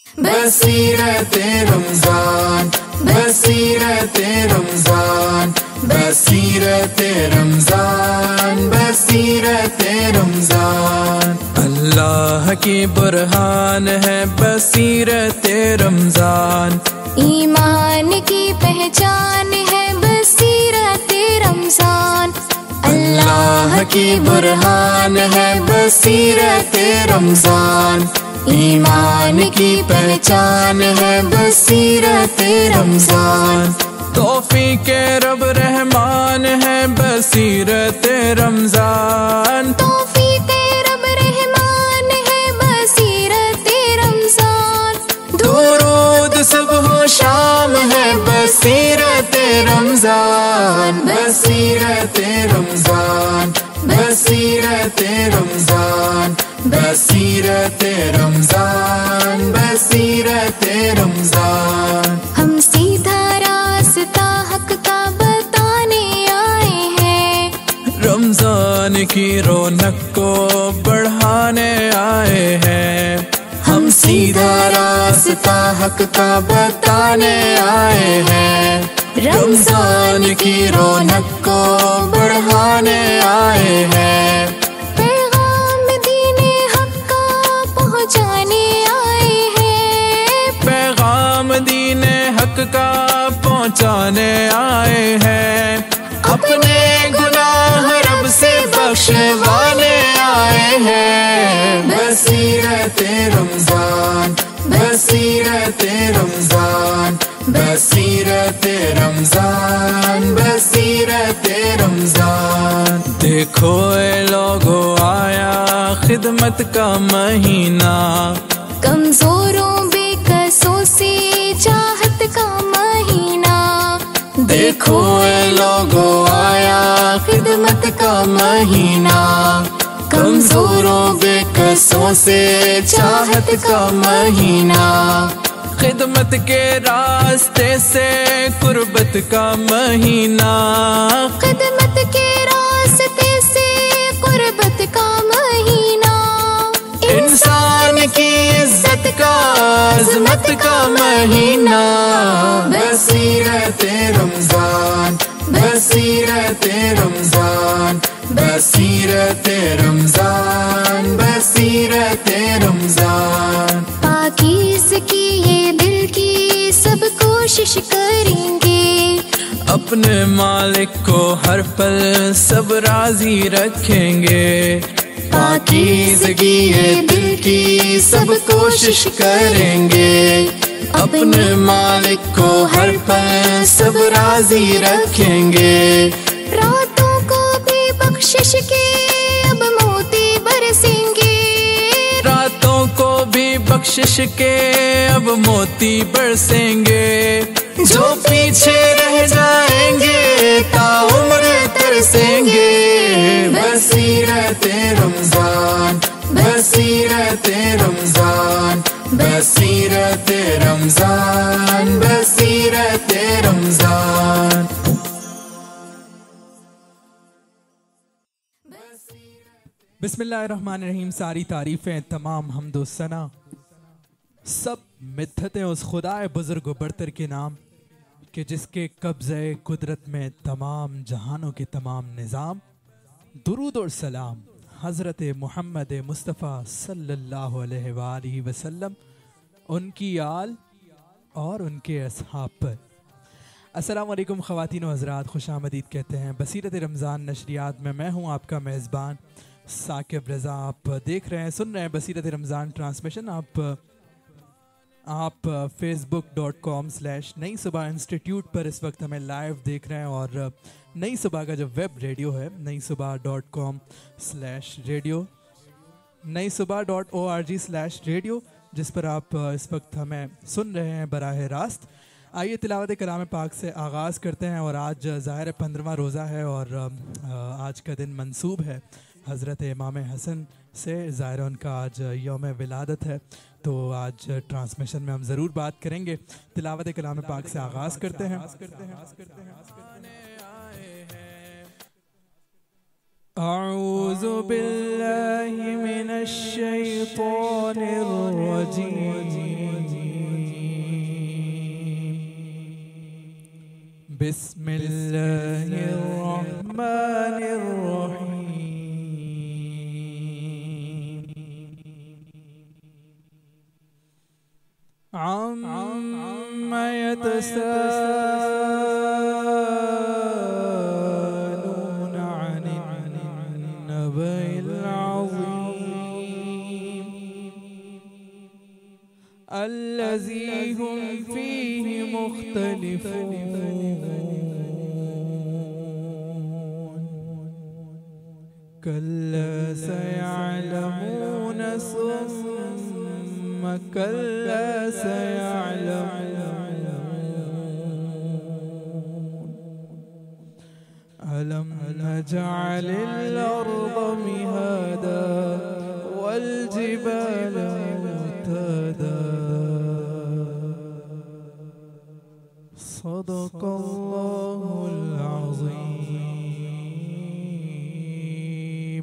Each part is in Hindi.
बसीरत रमजान, बसीरत रमजान, बसीरत रमजान, बसीरत रमजान। अल्लाह की बुरहान है बसीरत रमजान, ईमान की पहचान है बसीरत रमजान। अल्लाह की बुरहान है बसीरत रमजान, ईमान की पहचान है बसीरत रमजान। तौफीके रब रहमान है बसीरत रमजान, तौफीके रब रहमान है बसीरत रमजान। दुरूद सुबह शाम है बसीरत रमजान, बसीरत रमजान, बसीरत रमजान, बसीरत रमजान, बसीरत रमजान। हम सीधा रास्ता हक का बताने आए हैं, रमजान की रौनक को बढ़ाने आए हैं। हम सीधा रास्ता हक का बताने आए हैं, रमजान की रौनक को बढ़ाने आए हैं। पैगाम दीने हक का पहुँचाने आए हैं, पैगाम दीने हक का पहुँचाने आए हैं। अपने गुनाह रब से बख्शवाने आए हैं। बसीरत रमजान, बसीरत रमजान, बसीरत रमजान, बसीरत रमजान। देखो ए लोगो आया खिदमत का महीना, कमजोरों बेकसों से चाहत का महीना। देखो ए लोगो आया खिदमत का महीना, कमजोरों बेकसों से चाहत का महीना। खिदमत के रास्ते से कुर्बत का महीना, खिदमत के रास्ते से कुर्बत का महीना। इंसान की इज्जत का अजमत का महीना। बसीरत रमजान, बसीरत रमजान, बसीरत रमजान, बसीरत रमजान। पाकीज़गी ये दिल की सब कोशिश करेंगे, अपने मालिक को हर पल सब राजी रखेंगे। पाकीज़गी ये दिल की सब कोशिश करेंगे, अपने मालिक को हर पल सब राजी रखेंगे। रातों को भी बख्शिश के अब मोती बरसेंगे, रातों को भी बख्शिश के अब मोती बरसेंगे। जो पीछे रह जाएंगे ताउम्र तरसेंगे। बसीरत रमजान, बसीरत रमजान, बसीरत रमजान, बसीरत रमजान। बिस्मिल्लाहिर्रहमानिर्रहीम। सारी तारीफ़ें तमाम हम्दो सना सब मिद्दतें उस खुदाए बुजुर्ग बरतर के नाम कि जिसके कब्ज़े कुदरत में तमाम जहानों के तमाम निज़ाम। दुरूद और सलाम हज़रत मुहम्मद मुस्तफ़ा सल्लल्लाहु अलैहि वसल्लम, उनकी आल और उनके असहाब पर। अस्सलाम वालेकुम ख़वातीन व हज़रात, खुशामदीद कहते हैं बसीरत रमज़ान नशरियात में। मैं हूँ आपका मेज़बान साकिब रज़ा। आप देख रहे हैं, सुन रहे हैं बसीरत रमज़ान ट्रांसमिशन। आप facebook.com/नई सुबह इंस्टीट्यूट पर इस वक्त हमें लाइव देख रहे हैं, और नई सुबह का जो वेब रेडियो है नई सुबह.com/रेडियो, नई सुबह.org/रेडियो, जिस पर आप इस वक्त हमें सुन रहे हैं बराह रास्त। आइए तिलावत कलाम पाक से आगाज़ करते हैं। और आज ज़ाहिर 15वां रोज़ा है और आज का दिन मंसूब है हज़रत इमाम हसन से। ज़ाहिर उनका आज यौम विलादत है, तो आज ट्रांसमिशन में हम ज़रूर बात करेंगे। तिलावत कलाम पाक से आगाज़ करते हैं। अऊज़ु बिल्लाहि मिनश शैतानिर रजीम। बिस्मिल्लाहिर्रहमानिर्रहीम अम्मा यतसाअलूना अनिन-नबइल अज़ीम अल्लज़ी हुम फ़ीही मुख़्तलिफ़ून कल्ला सयअलमून सुम्मा कल्ला सयअलमून अलम नजअलिल अर्द मिहादा वल जिबाल औतादा सदक़ल्लाहुल अज़ीम।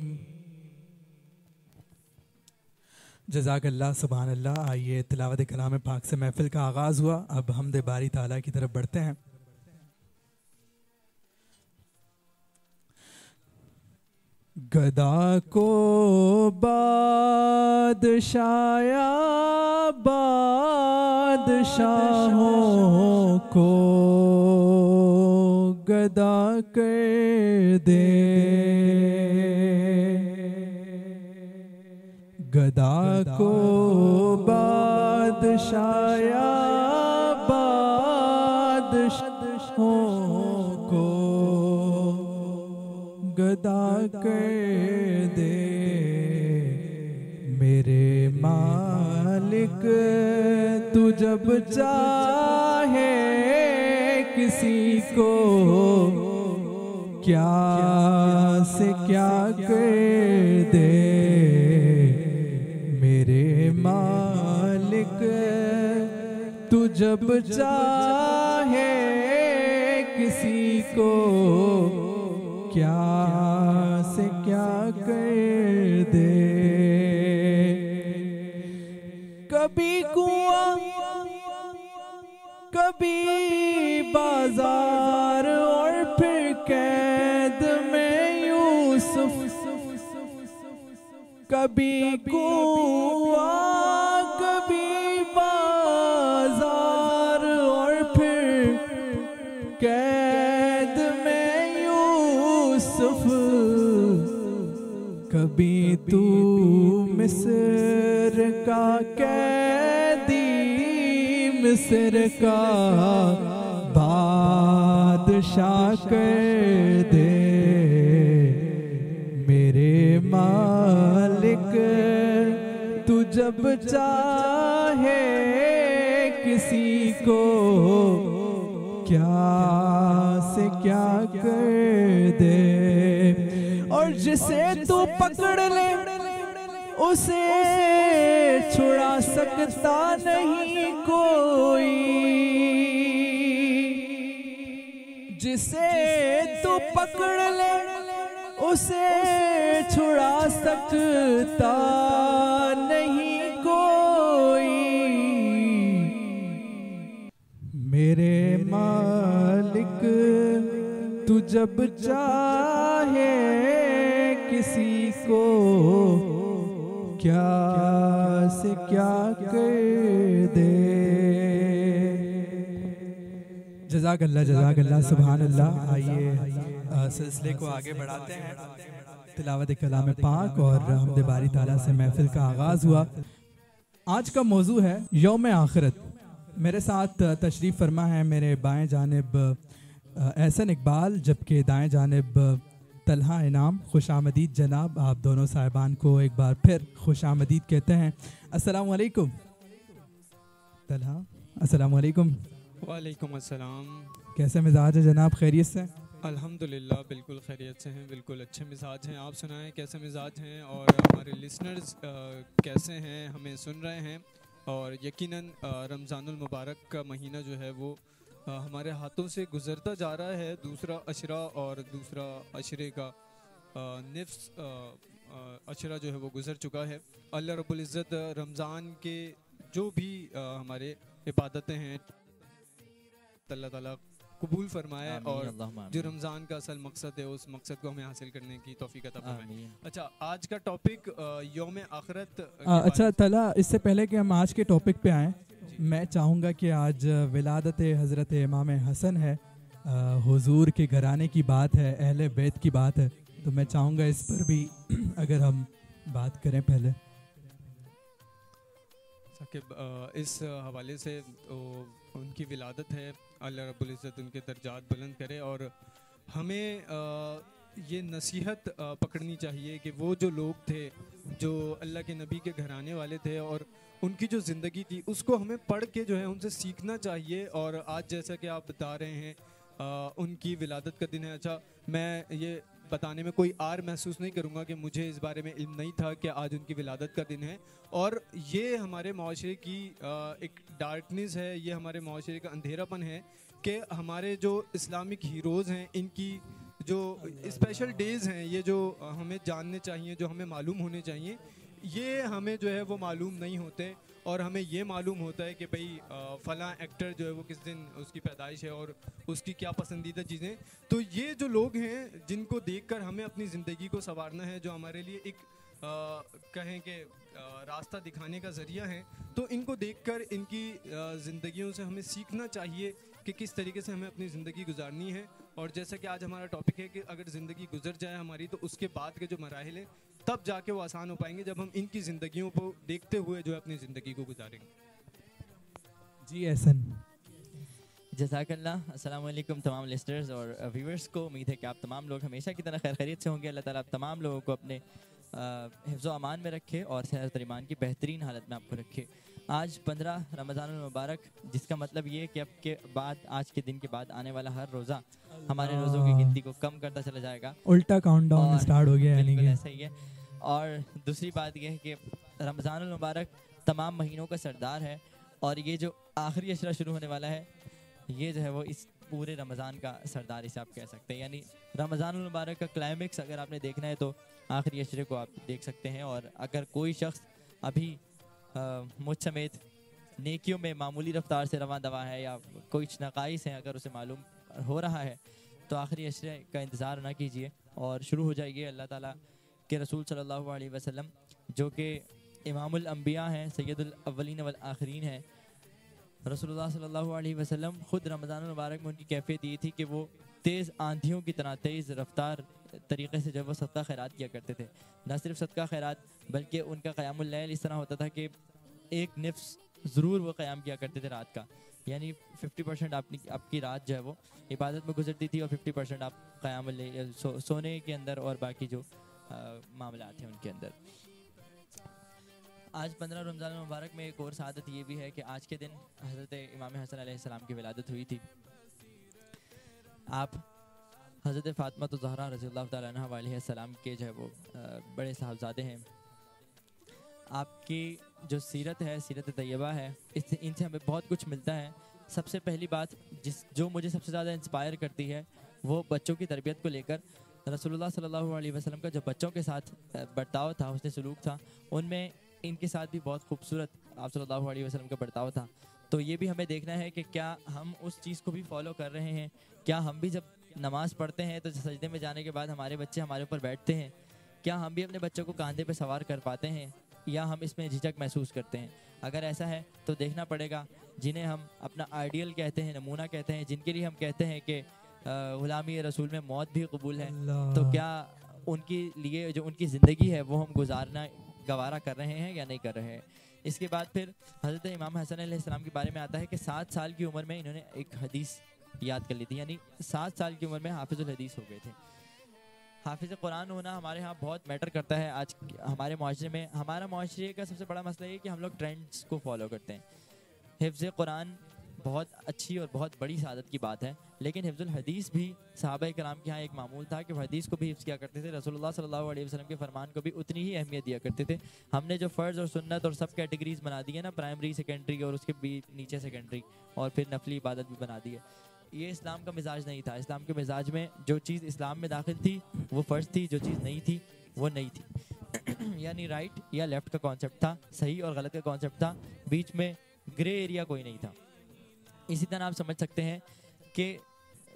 जज़ाकल्लाह सुभान अल्लाह। आइए तिलावत कलाम पाक से महफिल का आगाज़ हुआ। अब हमद बारी ताला की तरफ बढ़ते हैं। गदा को बादशाया बादशाहों को गदा कर दे, गदा को बादशाया बादशाहों को गदा कर दे। मेरे मालिक तू जब चाहे किसी को क्या से क्या कर दे। मेरे मालिक तू जब चाहे किसी को क्या से क्या कर दे। कभी कुआं कभी बाजार और फिर कैद में यूसुफ। कभी कुआं कभी बाजार और फिर कैद में यूसुफ। कभी तू मिस्र का कैदी मिस्र का बादशाह कर दे। मेरे मालिक तू जब चाहे किसी को क्या से क्या कर दे। और जिसे तू पकड़ ले उसे छुड़ा सकता नहीं कोई। जिसे तू पकड़ ले उसे छुड़ा सकता नहीं कोई। मेरे मालिक तू जब चाहे किसी को क्या से क्या कर दे। जज़ाकल्लाह सुभान अल्लाह। आइए सिलसिले को आगे बढ़ाते हैं। तिलावत कलाम पाक और हमद बारी ताला से महफिल का आगाज़ हुआ। आज का मौजू है यौम आखिरत। मेरे साथ तशरीफ़ फरमा है मेरे बाएं जानिब एहसन इकबाल, जबकि दाएं जानिब तलहा इनाम। खुशामदीद जनाब। आप दोनों साहिबान को एक बार फिर खुशामदीद कहते हैं। अस्सलाम वालेकुम तलहा। अस्सलाम वालेकुम। वालेकुम अस्सलाम। कैसे मिजाज है जनाब? खैरियत से? अल्हम्दुलिल्लाह बिल्कुल खैरियत से हैं, बिल्कुल अच्छे मिजाज हैं। आप सुनाएं कैसे मिजाज हैं और हमारे लिसनर्स कैसे हैं, हमें सुन रहे हैं। और यकीनन रमज़ानुल मुबारक का महीना जो है वो हमारे हाथों से गुज़रता जा रहा है। दूसरा अशरा और दूसरा अशरे का निफ्स अशरा जो है वो गुज़र चुका है। अल्लाह रब्बुल इज़्ज़त रमज़ान के जो भी हमारे इबादतें हैं अल्लाह ताला कबूल फरमाए आमीन, और अल्लाहुम्मा जो आमीन। रमज़ान का असल मकसद है उस मकसद को हमें हासिल करने की तौफीक अता फरमाए। आमीन। अच्छा, आज का टॉपिक यौम आखिरत के अच्छा बारे- तला, इससे पहले कि हम आज के टॉपिक पे आएँ, मैं चाहूँगा कि आज विलादत हज़रत इमाम हसन है, हुजूर के घराने की बात है, अहले बैत की बात है, तो मैं चाहूँगा इस पर भी अगर हम बात करें पहले। साकिब, इस हवाले से उनकी विलादत है, अल्लाह रब्बुल इज़्ज़त उनके दर्जात बुलंद करे और हमें ये नसीहत पकड़नी चाहिए कि वो जो लोग थे जो अल्लाह के नबी के घराने वाले थे और उनकी जो ज़िंदगी थी उसको हमें पढ़ के जो है उनसे सीखना चाहिए। और आज जैसा कि आप बता रहे हैं उनकी विलादत का दिन है। अच्छा, मैं ये बताने में कोई आर महसूस नहीं करूँगा कि मुझे इस बारे में इल्म नहीं था कि आज उनकी विलादत का दिन है और ये हमारे माशरे की एक डार्कनेस है, ये हमारे माशरे का अंधेरापन है कि हमारे जो इस्लामिक हीरोज़ हैं इनकी जो स्पेशल डेज़ हैं ये जो हमें जानने चाहिए, जो हमें मालूम होने चाहिए, ये हमें जो है वो मालूम नहीं होते। और हमें ये मालूम होता है कि भाई फ़लाँ एक्टर जो है वो किस दिन उसकी पैदाइश है और उसकी क्या पसंदीदा चीज़ें। तो ये जो लोग हैं जिनको देखकर हमें अपनी ज़िंदगी को संवारना है, जो हमारे लिए एक कहें कि रास्ता दिखाने का ज़रिया है, तो इनको देखकर इनकी ज़िंदगियों से हमें सीखना चाहिए कि किस तरीके से हमें अपनी ज़िंदगी गुजारनी है। और जैसा कि आज हमारा टॉपिक है कि अगर ज़िंदगी गुजर जाए हमारी तो उसके बाद के जो मराहिल हैं तब जाके वो आसान हो पाएंगे जब हम इनकी ज़िंदगियों को देखते हुए जो है अपनी ज़िंदगी को गुजारेंगे। जी एहसन। जज़ाकल्लाह। अस्सलाम वालेकुम तमाम लिस्टर्स और व्यूअर्स को। उम्मीद है कि आप तमाम लोग हमेशा की तरह खैर खैरियत से होंगे। अल्लाह ताला आप तमाम लोगों को अपने हिफ्ज़ व अमान में रखे और सेहत और ईमान की बेहतरीन हालत में आपको रखे। आज 15 रमज़ानुल मुबारक, जिसका मतलब ये है कि अब के बाद, आज के दिन के बाद आने वाला हर रोज़ा हमारे रोज़ों की गिनती को कम करता चला जाएगा। उल्टा काउंटडाउन और स्टार्ट हो गया यानी बिल्कुल कि ऐसा ही है। और दूसरी बात यह है कि रमज़ानुल मुबारक तमाम महीनों का सरदार है और ये जो आखिरी अशरा शुरू होने वाला है ये जो है वो इस पूरे रमज़ान का सरदार इसे आप कह सकते हैं। यानी रमज़ानुल मुबारक का क्लाइमेक्स अगर आपने देखना है तो आखिरी अशरे को आप देख सकते हैं। और अगर कोई शख्स अभी मुझ समेत नेकियों में मामूली रफ्तार से रवां दवा है या कोई नकाइस है अगर उसे मालूम हो रहा है तो आखिरी अशरे का इंतज़ार ना कीजिए और शुरू हो जाइए। अल्लाह ताला के रसूल सल्लल्लाहु अलैहि वसल्लम जो कि इमामुल अंबिया हैं, सैयदुल अव्वलीन वल आखिरीन हैं, रसूलुल्लाह सल्लल्लाहु अलैहि वसल्लम ख़ुद रमज़ानुल मुबारक में उनकी कैफियत ये थी कि वो तेज़ आंधियों की तरह तेज़ रफ्तार तरीके से जब वो सदका खैरात किया करते थे। न सिर्फ सदका खैरात बल्कि उनका क़यामुल लैल इस तरह होता था कि एक निफ्स ज़रूर वो क़याम किया करते थे रात का। यानी 50% आपकी रात जो है वो इबादत में गुजरती थी और 50% आप क़यामुल लैल सोने के अंदर और बाकी जो मामलात हैं उनके अंदर। आज 15 रमज़ान मुबारक में एक और सआदत ये भी है कि आज के दिन हज़रत इमाम हसन अलैहिस्सलाम की विलादत हुई थी। आप हज़रत फ़ातिमा तो ज़हरा रज़ियल्लाहु तआला अन्हा अलैहिस्सलाम के जो है वो बड़े साहबजादे हैं। आपकी जो सीरत है, सीरत तैयबा है, इनसे हमें बहुत कुछ मिलता है। सबसे पहली बात जो मुझे सबसे ज़्यादा इंस्पायर करती है वो बच्चों की तरबियत को लेकर रसूलुल्लाह सल्लल्लाहु अलैहि वसल्लम का जो बच्चों के साथ बर्ताव था, उसने सलूक था, उनमें इनके साथ भी बहुत खूबसूरत आप सल्लल्लाहु अलैहि वसल्लम का बर्ताव था। तो ये भी हमें देखना है कि क्या हम उस चीज़ को भी फॉलो कर रहे हैं। क्या हम भी जब नमाज़ पढ़ते हैं तो सजदे में जाने के बाद हमारे बच्चे हमारे ऊपर बैठते हैं, क्या हम भी अपने बच्चों को कंधे पे सवार कर पाते हैं या हम इसमें झिझक महसूस करते हैं। अगर ऐसा है तो देखना पड़ेगा जिन्हें हम अपना आइडियल कहते हैं, नमूना कहते हैं, जिनके लिए हम कहते हैं कि गुलामी रसूल में मौत भी कबूल है, तो क्या उनके लिए जो उनकी ज़िंदगी है वो हम गुजारना गवारा कर रहे हैं या नहीं कर रहे हैं। इसके बाद फिर हज़रत इमाम हसन अलैहिस्सलाम के बारे में आता है कि 7 साल की उम्र में इन्होंने एक हदीस याद कर ली थी। यानी 7 साल की उम्र में हाफिज़ुल हदीस हो गए थे। हाफिज़ कुरान होना हमारे यहाँ बहुत मैटर करता है। आज हमारे माशरे में, हमारा माशरे का सबसे बड़ा मसला ये कि हम लोग ट्रेंड्स को फॉलो करते हैं। हिफ्ज़ कुरान बहुत अच्छी और बहुत बड़ी सादत की बात है, लेकिन हिफ्ज़ुल हदीस भी सहाबा कराम के यहाँ एक मामूल था कि वो हदीस को भी हिफ्ज़ किया करते थे। रसूलुल्लाह सल्लल्लाहु अलैहि वसल्लम के फरमान को भी उतनी ही अहमियत दिया करते थे। हमने जो फ़र्ज़ और सुन्नत और सब कैटेगरीज बना दी है ना, प्राइमरी, सेकेंडरी और उसके भी नीचे सेकेंडरी, और फिर नफली इबादत भी बना दी है, ये इस्लाम का मिजाज नहीं था। इस्लाम के मिजाज में जो चीज़ इस्लाम में दाखिल थी वो फ़र्ज़ थी, जो चीज़ नहीं थी वो नहीं थी। यानी राइट या लेफ़्ट का कॉन्सेप्ट था, सही और गलत का कॉन्सेप्ट था, बीच में ग्रे एरिया कोई नहीं था। इसी तरह आप समझ सकते हैं कि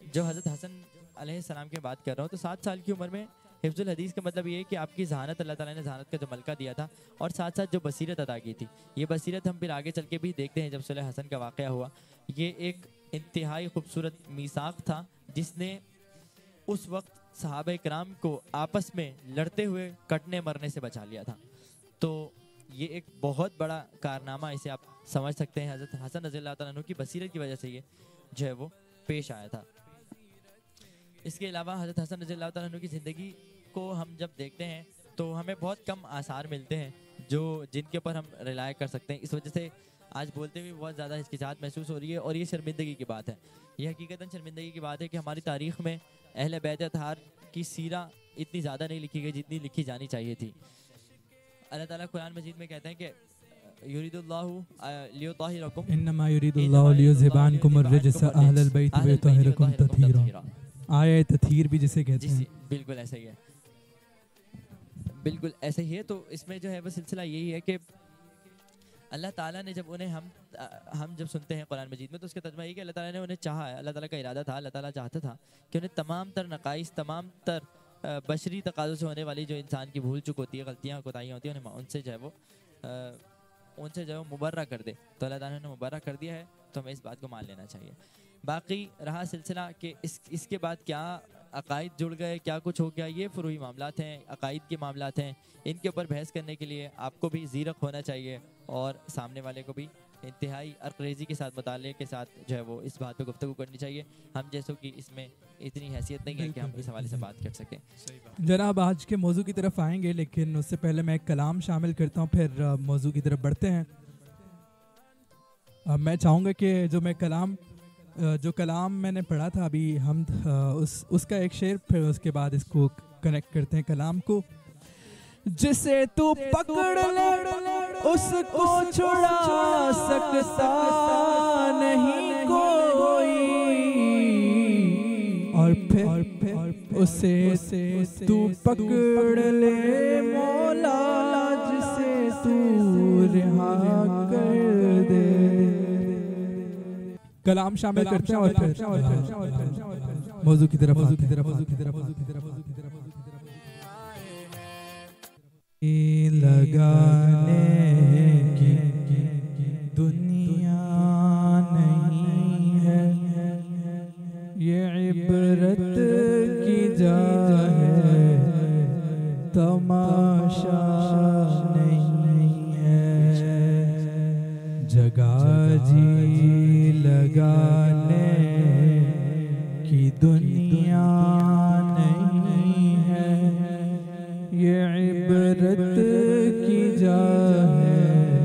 जो हज़रत हसन अलैहिस्सलाम की बात कर रहा हूँ, तो 7 साल की उम्र में हिफ्जुल हदीस का मतलब ये है कि आपकी जहानत, अल्लाह ताला ने जहानत का जो मलका दिया था और साथ साथ जो बसीरत अदा की थी, ये बसीरत हम फिर आगे चल के भी देखते हैं। जब सुलह हसन का वाक़या हुआ, ये एक इंतहाई खूबसूरत मीसाक था जिसने उस वक्त सहाबा इकराम को आपस में लड़ते हुए कटने मरने से बचा लिया था। तो ये एक बहुत बड़ा कारनामा, इसे आप समझ सकते हैं। हज़रत हसन रज़ियल्लाहु ताला अन्हु की बसीरत की वजह से ये जो है वो पेश आया था। इसके अलावा हज़रत हसन रज़ियल्लाहु ताला अन्हु की ज़िंदगी को हम जब देखते हैं तो हमें बहुत कम आसार मिलते हैं जो जिनके ऊपर हम रिलाय कर सकते हैं। इस वजह से आज बोलते हुए बहुत ज़्यादा हिचकिचाहट महसूस हो रही है और ये शर्मिंदगी की बात है। ये हकीकतन शर्मिंदगी की बात है कि हमारी तारीख़ में अहले बैत अतहार की सीरा इतनी ज़्यादा नहीं लिखी गई जितनी लिखी जानी चाहिए थी। अल्लाह ताला कुरान मजीद में कहते हैं कि युरीदुल्लाहु लियुत्ताहिरकुम इन्नमा युरीदुल्लाहु लियुज़हिबानकुम अर्रिजसा अहलल बैत व युत्ताहिरकुम तत्हीरा। आया तत्हीर भी जिसे कहते हैं, बिल्कुल ऐसा ही है, बिल्कुल ऐसा ही है। तो इसमें जो है वो सिलसिला यही है कि अल्लाह ताला ने जब उन्हें हम जब सुनते हैं कुरान मजीद में, तो उसका तर्जुमा ये कि अल्लाह ताला ने उन्हें चाहा है, अल्लाह ताला का इरादा था, अल्लाह ताला चाहता था कि उन्हें तमाम तर नकाइस, तमाम तर बशरी तकाज़ों से होने वाली जो इंसान की भूल चुक होती है, गलतियाँ कोताहियाँ होती हैं, उन्हें उनसे जो है वो मुबर्रा कर दे। तो अल्लाह ताला ने मुबर्रा कर दिया है, तो हमें इस बात को मान लेना चाहिए। बाकी रहा सिलसिला कि इसके बाद क्या अकायद जुड़ गए, क्या कुछ हो गया, ये फ़ुरूई मामलात हैं, अकायद के मामलात हैं। इनके ऊपर बहस करने के लिए आपको भी ज़ीरक होना चाहिए और सामने वाले को भी इंतहाई अरक्रेज़ी के साथ, मुताले के साथ जो है वो इस बात पे गुफ्तगू करनी चाहिए। हम जैसों की इसमें इतनी हैसियत नहीं है कि हम इस हवाले से बात कर सकें। जनाब आज के मौजू की तरफ आएंगे, लेकिन उससे पहले मैं एक कलाम शामिल करता हूँ, फिर मौजू की तरफ बढ़ते हैं। मैं चाहूँगा कि जो कलाम मैंने पढ़ा था अभी, हम उसका एक शेर, फिर उसके बाद इसको कनेक्ट करते हैं कलाम को। जिसे तू पकड़ ले उसको छुड़ा सकता नहीं कोई, और फिर उसे तू पकड़ ले मौला जिसे तू रिहा कर दे। कलाम शामिल करते हैं और फिर मौजू की तरफ लगाने की दुनिया नहीं है, ये इबरत की जा है, तमाशा नहीं है। जगह जी लगाने की दुनिया नहीं है, ये इबरत की जा है,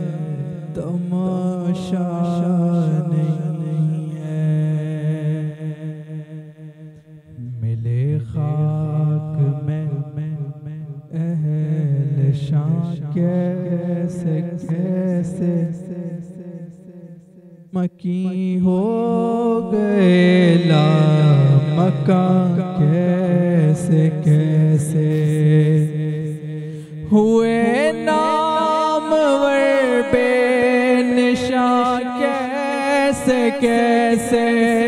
तमाशा नहीं है। मिले खाक में अहल शान कैसे कैसे मकी हो गए ला मकान कैसे कैसे हुए नामवर बेनिशान कैसे कैसे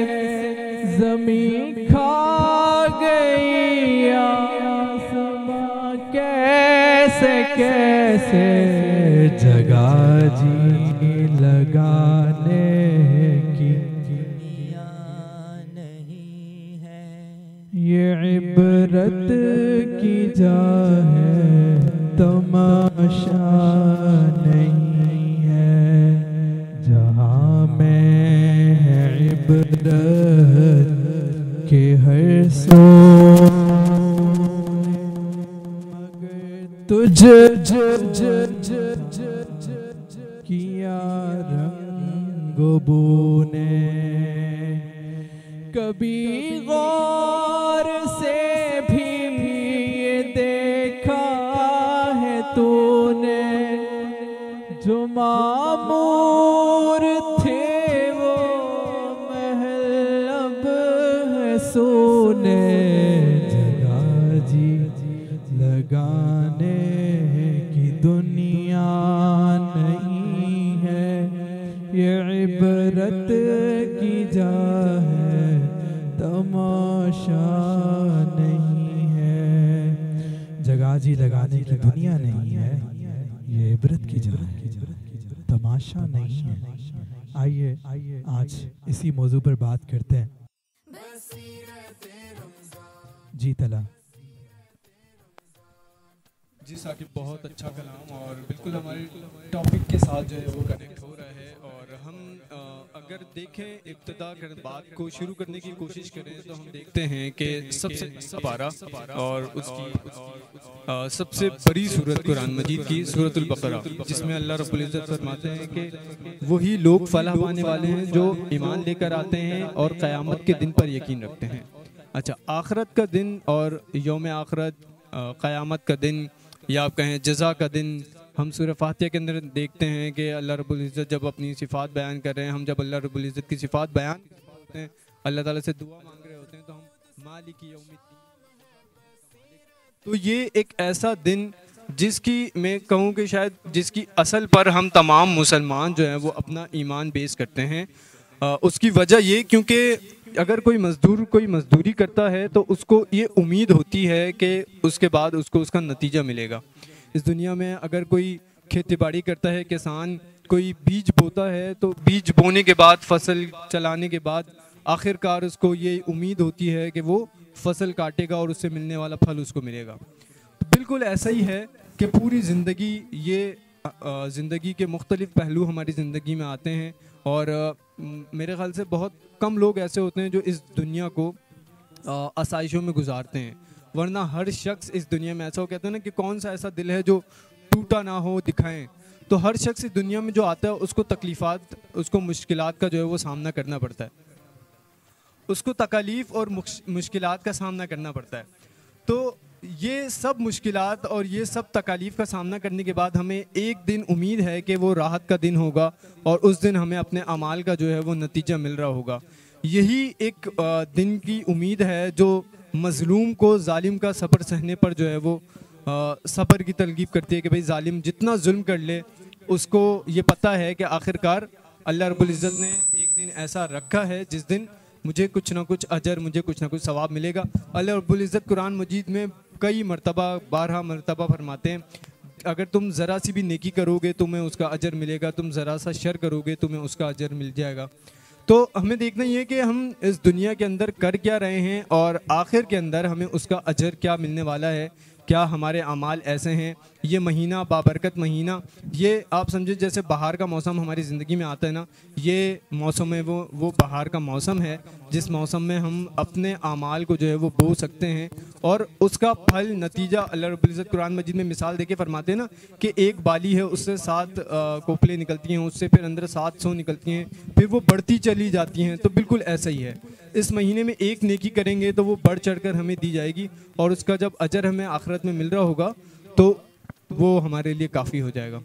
ज़मीन खा गई आसमां कैसे कैसे जगह जी लगाने की दुनिया नहीं है, ये इबरत की जा है, तमाशा नहीं है। जहाँ में है इबरत के हर सो, मगर तुझ किया रंगो बूने, कभी गौर से भी ये देखा है तूने, जो मामूर थे वो महल अब है सोने। जगह जी लगाने की दुनिया नहीं है, ये इबरत की जा है, तमाशा बाजी लगाने की दुनिया नहीं है, ये इबरत की जगह है, तमाशा नहीं है। आइए आज इसी मौजू पर बात करते हैं। जी तला। जी साकिब, बहुत अच्छा कलाम और बिल्कुल हमारे टॉपिक के साथ जो है वो कनेक्ट हो रहा है। और हम अगर देखें इब्तिदा कर बात को शुरू करने की कोशिश करें तो हम देखते हैं कि सबसे पारा और उसकी सबसे बड़ी सूरत कुरान मजीद की सूरतुल बकरा, जिसमें अल्लाह रब्बुल इज़्ज़त फरमाते हैं कि वही लोग फलाह पाने वाले हैं जो ईमान लेकर आते हैं और क़यामत के दिन पर यकीन रखते हैं। अच्छा, आखरत का दिन और यौम आखरत, क़यामत का दिन या आप कहें जज़ा का दिन, हम सूरह फातिहा के अंदर देखते हैं कि अल्लाह रब्बुल इज़्ज़त जब अपनी सिफ़ात बयान कर रहे हैं, हम जब अल्लाह रब्बुल इज़्ज़त की सिफ़ात बयान करते हैं, अल्लाह ताला से दुआ मांग रहे होते हैं, तो हम मालिकी यौमिद्दीन। तो ये एक ऐसा दिन जिसकी मैं कहूँ कि शायद जिसकी असल पर हम तमाम मुसलमान जो हैं वो अपना ईमान बेस करते हैं। उसकी वजह ये क्योंकि अगर कोई मज़दूर कोई मज़दूरी करता है तो उसको ये उम्मीद होती है कि उसके बाद उसको उसका नतीजा मिलेगा। इस दुनिया में अगर कोई खेती बाड़ी करता है, किसान कोई बीज बोता है, तो बीज बोने के बाद फसल चलाने के बाद आखिरकार उसको ये उम्मीद होती है कि वो फसल काटेगा और उससे मिलने वाला फल उसको मिलेगा। तो बिल्कुल ऐसा ही है कि पूरी ज़िंदगी ये ज़िंदगी के मुख्तलिफ़ पहलू हमारी ज़िंदगी में आते हैं और मेरे ख़्याल से बहुत कम लोग ऐसे होते हैं जो इस दुनिया को आसाइशों में गुजारते हैं, वरना हर शख्स इस दुनिया में ऐसा हो, कहते हैं ना कि कौन सा ऐसा दिल है जो टूटा ना हो दिखाएं। तो हर शख्स इस दुनिया में जो आता है उसको तकलीफ़ात, उसको मुश्किलात का जो है वो सामना करना पड़ता है, उसको तकालीफ़ और मुश्किलात का सामना करना पड़ता है। तो ये सब मुश्किलात और ये सब तकालीफ़ का सामना करने के बाद हमें एक दिन उम्मीद है कि वो राहत का दिन होगा और उस दिन हमें अपने अमाल का जो है वो नतीजा मिल रहा होगा। यही एक दिन की उम्मीद है जो मज़लूम को जालिम का सब्र सहने पर जो है वो सब्र की तरगीब करती है कि भाई जालिम जितना जुल्म कर ले उसको ये पता है कि आखिरकार अल्लाह रब्बुल इज़्ज़त ने एक दिन ऐसा रखा है जिस दिन मुझे कुछ ना कुछ अजर, मुझे कुछ ना कुछ सवाब मिलेगा। अल्लाह रब्बुल इज़्ज़त कुरान मजीद में कई मरतबा 12 मरतबा फरमाते हैं, अगर तुम ज़रा सी भी नेकी करोगे तुम्हें उसका अजर मिलेगा, तुम ज़रा सा शर करोगे तुम्हें उसका अजर मिल जाएगा। तो हमें देखना ये है कि हम इस दुनिया के अंदर कर क्या रहे हैं और आखिर के अंदर हमें उसका अजर क्या मिलने वाला है, क्या हमारे अमाल ऐसे हैं। ये महीना बाबरकत महीना, ये आप समझे जैसे बाहर का मौसम हमारी ज़िंदगी में आता है ना, ये मौसम है वो बाहर का मौसम है जिस मौसम में हम अपने अमाल को जो है वो बो सकते हैं और उसका फल नतीजा अल्लाह रब्बुल इज़्ज़त कुरान मजीद में मिसाल देके फरमाते हैं ना कि एक बाली है उससे 7 कोपले निकलती हैं, उससे फिर अंदर 700 निकलती हैं, फिर वो बढ़ती चली जाती हैं। तो बिल्कुल ऐसा ही है, इस महीने में एक नेकी करेंगे तो वो बढ़ चढ़कर हमें दी जाएगी और उसका जब अजर हमें आखिरत में मिल रहा होगा तो वो हमारे लिए काफ़ी हो जाएगा।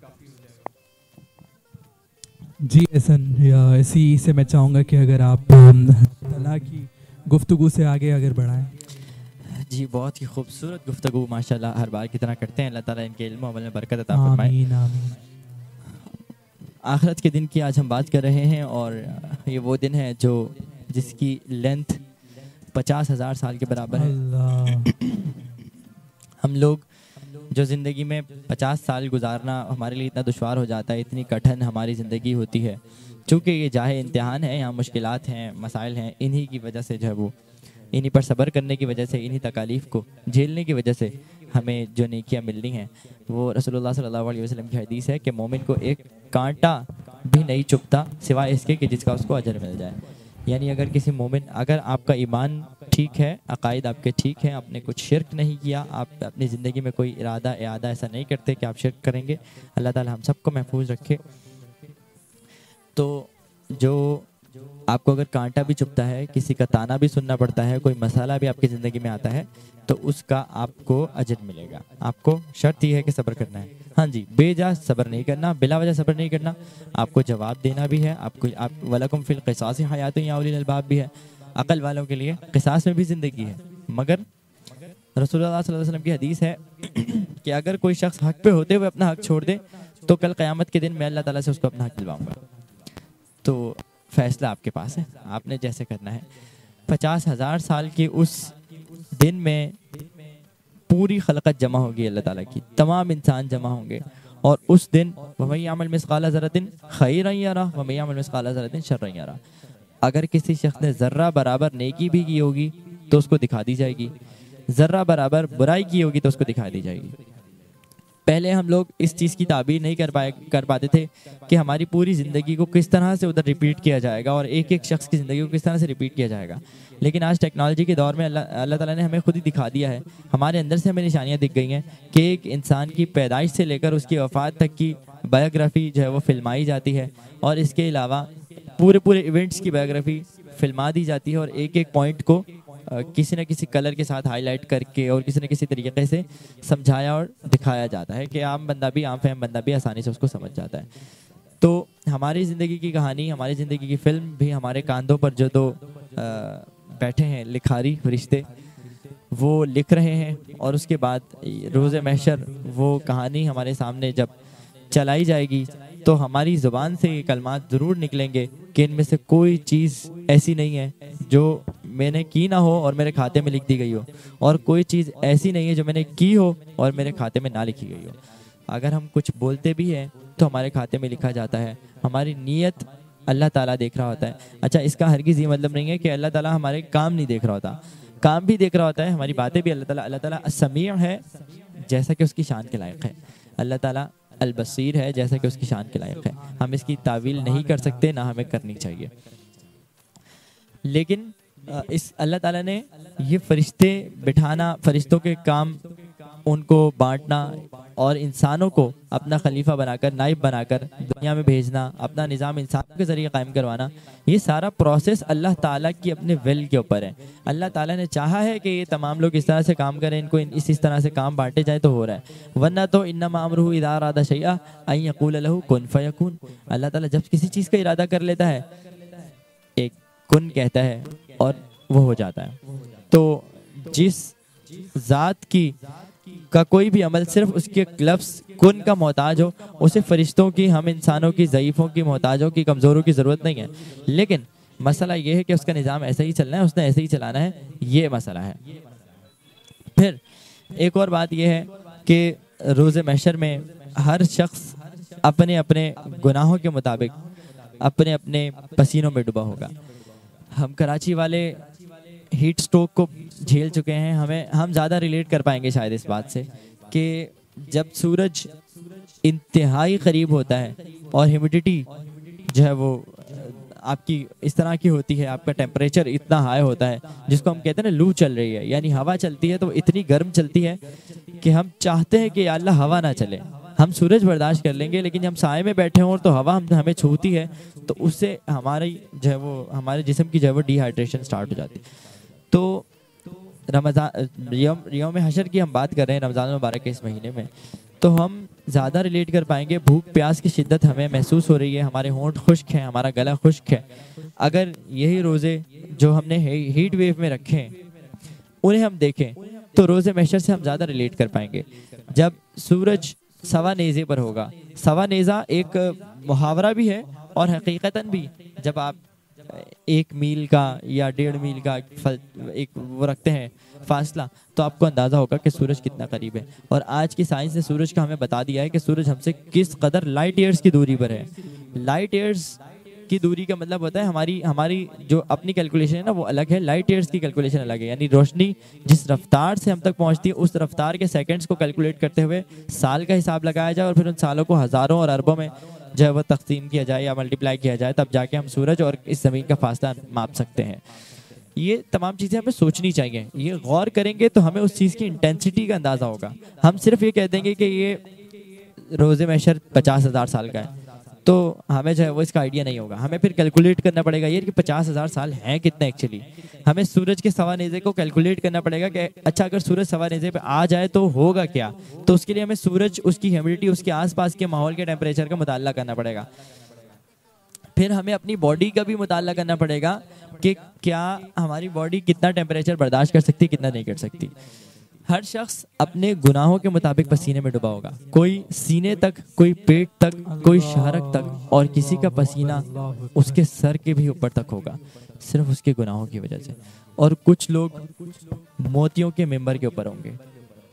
जी एहसन, या इसी से मैं चाहूँगा कि अगर आप तला की गुफ्तगू से आगे अगर बढ़ाएं। जी, बहुत ही खूबसूरत गुफ्तगू माशाल्लाह हर बार की तरह करते हैं। अल्लाह ताला इनके इल्म अमल में बरकत अता फरमाए। आमीन आमीन। आखिरत के दिन की आज हम बात कर रहे हैं और ये वो दिन है जो जिसकी लेंथ 50,000 साल के बराबर है। अल्लाह। हम लोग जो ज़िंदगी में 50 साल गुजारना हमारे लिए इतना दुश्वार हो जाता है, इतनी कठिन हमारी ज़िंदगी होती है, चूँकि ये जाहे इम्तिहान है, यहाँ मुश्किलात हैं, मसाइल हैं, इन्हीं की वजह से जो है वो इन्हीं पर सब्र करने की वजह से, इन्हीं तकालीफ़ को झेलने की वजह से हमें जो नेकियां मिलनी हैं वो रसूलुल्लाह सल्लल्लाहु अलैहि वसल्लम की हदीस है कि मोमिन को एक कांटा भी नहीं चुभता सिवाय इसके कि जिसका उसको अजर मिल जाए। यानी अगर किसी मोमिन, अगर आपका ईमान ठीक है, अकायद आपके ठीक हैं, आपने कुछ शिरक नहीं किया, आप अपनी ज़िंदगी में कोई इरादा ऐसा नहीं करते कि आप शिरक करेंगे, अल्लाह ताला हम सबको महफूज रखे। तो जो आपको अगर कांटा भी चुभता है, किसी का ताना भी सुनना पड़ता है, कोई मसाला भी आपकी ज़िंदगी में आता है, तो उसका आपको अजर मिलेगा। आपको शर्त यह है कि सब्र करना है। हाँ जी, बेजा सब्र नहीं करना, बिला वजह सब्र नहीं करना, आपको जवाब देना भी है। आप वलकुम फिल क़िसास हयातुन या उलिल अलबाब भी है, अकल वालों के लिए क़िसास में भी ज़िंदगी है। मगर रसूलुल्लाह सल्लल्लाहु अलैहि वसल्लम की हदीस है कि अगर कोई शख्स हक पे होते हुए अपना हक छोड़ दे तो कल क़यामत के दिन मैं अल्लाह ताला से उसको अपना हक दिलवाऊंगा। तो फैसला आपके पास है, आपने जैसे करना है। 50,000 साल के उस दिन में पूरी खलकत जमा होगी अल्लाह ताला की, तमाम इंसान जमा होंगे। और उस दिन वमन यअमल मिस्काल ज़र्रतिन खैरन यरा वमन यअमल मिस्काल ज़र्रतिन शर्रन यरा। अगर किसी शख्स ने ज़र्रा बराबर नेकी भी की होगी तो उसको दिखा दी जाएगी, ज़र्रा बराबर बुराई की होगी तो उसको दिखा दी जाएगी। पहले हम लोग इस चीज़ की ताबीर नहीं कर पाते थे कि हमारी पूरी ज़िंदगी को किस तरह से उधर रिपीट किया जाएगा और एक एक शख्स की ज़िंदगी को किस तरह से रिपीट किया जाएगा। लेकिन आज टेक्नोलॉजी के दौर में अल्लाह ताला ने हमें खुद ही दिखा दिया है, हमारे अंदर से हमें निशानियाँ दिख गई हैं कि एक इंसान की पैदाइश से लेकर उसकी वफ़ात तक की बायोग्राफी जो है वो फिल्माई जाती है, और इसके अलावा पूरे इवेंट्स की बायोग्राफी फिल्मा दी जाती है, और एक एक पॉइंट को किसी न किसी कलर के साथ हाईलाइट करके और किसी न किसी तरीके से समझाया और दिखाया जाता है कि आम फहम बंदा भी आसानी से उसको समझ जाता है। तो हमारी ज़िंदगी की कहानी, हमारी ज़िंदगी की फ़िल्म भी हमारे कांधों पर जो दो बैठे हैं लिखारी फरिश्ते, वो लिख रहे हैं, और उसके बाद रोज़े महशर वो कहानी हमारे सामने जब चलाई जाएगी तो हमारी ज़ुबान से ये कलमात ज़रूर निकलेंगे कि इनमें से कोई चीज़ ऐसी नहीं है जो मैंने की ना हो और मेरे खाते में लिख दी गई हो, और कोई चीज़ ऐसी नहीं है जो मैंने की हो और मेरे खाते में ना लिखी गई हो। अगर हम कुछ बोलते भी हैं तो हमारे खाते में लिखा जाता है, हमारी नीयत अल्लाह ताला देख रहा होता है। अच्छा, इसका हरगिज़ ये मतलब नहीं है कि अल्लाह ताला हमारे काम नहीं देख रहा होता, काम भी देख रहा होता है, हमारी बातें भी। अल्लाह ताला समीअ है जैसा कि उसकी शान के लायक है, अल्लाह ताला अल बसीर है जैसा कि उसकी शान के लायक है। हम इसकी तावील नहीं कर सकते, ना हमें करनी चाहिए। लेकिन इस अल्लाह ताला ने ये फरिश्ते बिठाना, फरिश्तों के काम उनको बांटना और इंसानों को अपना खलीफा बनाकर, नाइब बनाकर दुनिया में भेजना, अपना निज़ाम इंसानों के ज़रिए कायम करवाना, ये सारा प्रोसेस अल्लाह ताला की अपने विल के ऊपर है। अल्लाह ताला ने चाहा है कि ये तमाम लोग इस तरह से काम करें, इनको इस तरह से काम बांटे जाए तो हो रहा है, वरना तो इन्नमा अमरुहु इज़ा अरादा शैअन अन यक़ूल लहू कुन फयकून। अल्लाह ताला जब किसी चीज़ का इरादा कर लेता है, एक कुन कहता है और वो हो जाता है। तो जिस ज़ात की का कोई भी अमल सिर्फ उसके लफ्ज़ कुन का मोहताज हो, उसे फरिश्तों की, हम इंसानों की, ज़ईफ़ों की, मोहताजों की, कमज़ोरों की ज़रूरत नहीं है। लेकिन मसला ये है कि उसका निज़ाम ऐसा ही चलना है, उसने ऐसे ही चलाना है, ये मसला है। फिर एक और बात यह है कि रोज़े महशर में हर शख्स अपने अपने गुनाहों के मुताबिक अपने अपने पसीनों में डूबा होगा। हम कराची वाले हीट स्ट्रोक को झेल चुके हैं, हम ज़्यादा रिलेट कर पाएंगे शायद इस बात से कि जब सूरज इंतहाई करीब होता है और ह्यूमिडिटी जो है वो आपकी इस तरह की होती है, आपका टेम्परेचर इतना हाई होता है जिसको हम कहते हैं ना लू चल रही है, यानी हवा चलती है तो इतनी गर्म चलती है कि हम चाहते हैं कि अल्लाह हवा ना चले। हम सूरज बर्दाश्त कर लेंगे, लेकिन हम साए में बैठे हों तो हवा हमें छूती है तो उससे हमारी जो है वो हमारे जिस्म की जो है वो डिहाइड्रेशन स्टार्ट हो जाती है। तो रमज़ान यौम हशर की हम बात कर रहे हैं, रमज़ान मुबारक के इस महीने में, तो हम ज़्यादा रिलेट कर पाएंगे। भूख प्यास की शिद्दत हमें महसूस हो रही है, हमारे होंठ खुश्क हैं, हमारा गला खुश्क है। अगर यही रोज़े जो हमने हीट वेव में रखे हैं उन्हें हम देखें तो रोज़े महशर से हम ज़्यादा रिलेट कर पाएंगे। जब सूरज सवा नेज़े पर होगा, सवा नेज़ा एक मुहावरा भी है और हकीकतन भी, जब आप 1 मील का या 1.5 मील का एक वो रखते हैं फासला, तो आपको अंदाज़ा होगा कि सूरज कितना करीब है। और आज की साइंस ने सूरज का हमें बता दिया है कि सूरज हमसे किस कदर लाइट ईयर्स की दूरी पर है। लाइट ईयर्स की दूरी का मतलब होता है हमारी जो अपनी कैलकुलेशन है ना वो अलग है, लाइट ईयर्स की कैलकुलेशन अलग है। यानी रोशनी जिस रफ्तार से हम तक पहुंचती है उस रफ्तार के सेकंड्स को कैलकुलेट करते हुए साल का हिसाब लगाया जाए और फिर उन सालों को हज़ारों और अरबों में जो है वह तकसीम किया जाए या मल्टीप्लाई किया जाए, तब जाके हम सूरज और इस ज़मीन का फासला माप सकते हैं। ये तमाम चीज़ें हमें सोचनी चाहिए, ये गौर करेंगे तो हमें उस चीज़ की इंटेंसिटी का अंदाज़ा होगा। हम सिर्फ ये कह देंगे कि ये रोज़े महशर 50,000 साल का है तो हमें जो है वो इसका आइडिया नहीं होगा। हमें फिर कैलकुलेट करना पड़ेगा ये कि 50,000 साल हैं कितने एक्चुअली। हमें सूरज के सवा नेज़े को कैलकुलेट करना पड़ेगा कि अच्छा अगर सूरज सवा नेज़े पे आ जाए तो होगा क्या। तो उसके लिए हमें सूरज, उसकी ह्यूमिडिटी, उसके आसपास के माहौल के टेम्परेचर का मुताला करना पड़ेगा। फिर हमें अपनी बॉडी का भी मुताला करना पड़ेगा कि क्या हमारी बॉडी कितना टेम्परेचर बर्दाश्त कर सकती, कितना नहीं कर सकती। हर शख्स अपने गुनाहों के मुताबिक पसीने में डूबा होगा, कोई सीने तक, कोई पेट तक, कोई शाहरक तक, और किसी का पसीना उसके सर के भी ऊपर तक होगा सिर्फ उसके गुनाहों की वजह से। और कुछ लोग मोतियों के मिंबर के ऊपर होंगे,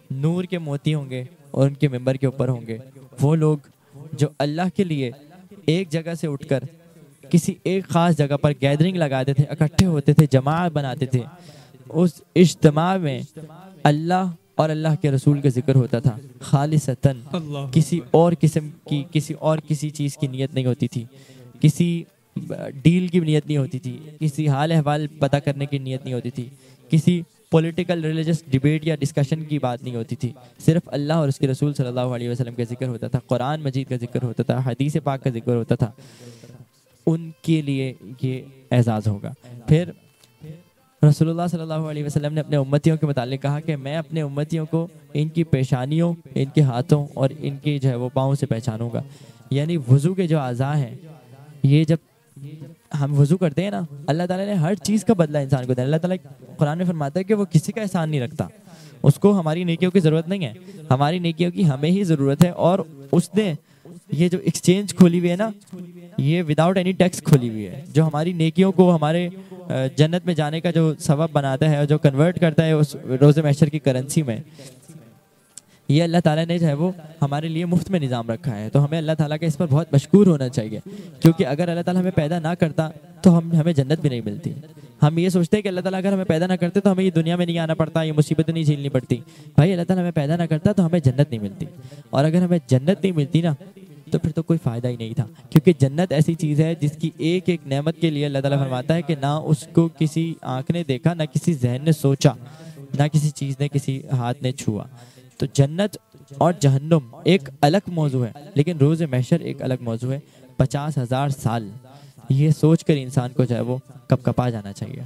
नूर के मोती होंगे और उनके मिंबर के ऊपर होंगे वो लोग जो अल्लाह के लिए एक जगह से उठकर किसी एक ख़ास जगह पर गैदरिंग लगाते थे, इकट्ठे होते थे, जमात बनाते थे। उस इज्तिमा में अल्लाह और अल्लाह के रसूल का जिक्र होता था खालिसतन, किसी और किस्म की किसी चीज़ की नीयत नहीं होती थी, किसी डील की नीयत नहीं होती थी, किसी हाल अहवाल पता करने की नीयत नहीं होती थी, किसी पॉलिटिकल रिलीजियस डिबेट या डिस्कशन की बात नहीं होती थी। सिर्फ अल्लाह और उसके रसूल सल्लल्लाहु अलैहि वसल्लम का जिक्र होता था, कुरान मजीद का जिक्र होता था, हदीस पाक का जिक्र होता था। उनके लिए ये एजाज़ होगा। फिर रसूलुल्लाह सल्लल्लाहु अलैहि वसल्लम ने अपने उम्मतियों के मुतालिक कहा कि मैं अपने उम्मतियों को इनकी पेशानियों, इनके हाथों और इनके जो है वो पाँव से पहचानूंगा। यानी वज़ू के जो अज़ा हैं, ये जब हम वज़ू करते हैं ना, अल्लाह ताला ने हर चीज़ का बदला इंसान को दिया। अल्लाह ताला कुरान में फरमाता है कि वो किसी का एहसान नहीं रखता, उसको हमारी नेकियों की ज़रूरत नहीं है, हमारी नेकियों की हमें ही ज़रूरत है। और उसने ये जो एक्सचेंज खोली हुई है ना, ये विदाउट एनी टैक्स खोली हुई है, जो हमारी नेकियों को हमारे जन्नत में जाने का जो सबब बनाता है और जो कन्वर्ट करता है उस रोज़े महशर की करेंसी में, ये अल्लाह ताला ने जो है वो हमारे लिए मुफ्त में निज़ाम रखा है। तो हमें अल्लाह ताला के इस पर बहुत मशकूर होना चाहिए, क्योंकि अगर अल्लाह ताला हमें पैदा ना करता तो हमें जन्नत भी नहीं मिलती। हम ये सोचते हैं कि अल्लाह ताला अगर हमें पैदा ना करते तो हमें ये दुनिया में नहीं आना पड़ता, ये मुसीबतें नहीं झेलनी पड़ती। भाई अल्लाह ताला हमें पैदा ना करता तो हमें जन्नत नहीं मिलती, और अगर हमें जन्नत नहीं मिलती ना तो फिर तो कोई फ़ायदा ही नहीं था। क्योंकि जन्नत ऐसी चीज़ है जिसकी एक एक नेमत के लिए अल्लाह ताला फरमाता है कि ना उसको किसी आँख ने देखा, ना किसी जहन ने सोचा, ना किसी चीज़ ने, किसी हाथ ने छुआ। तो जन्नत और जहन्नुम एक अलग मौजू है, लेकिन रोज़े महशर एक अलग मौजू है। 50,000 साल ये सोच कर इंसान को जो है वो कपकपा जाना चाहिए।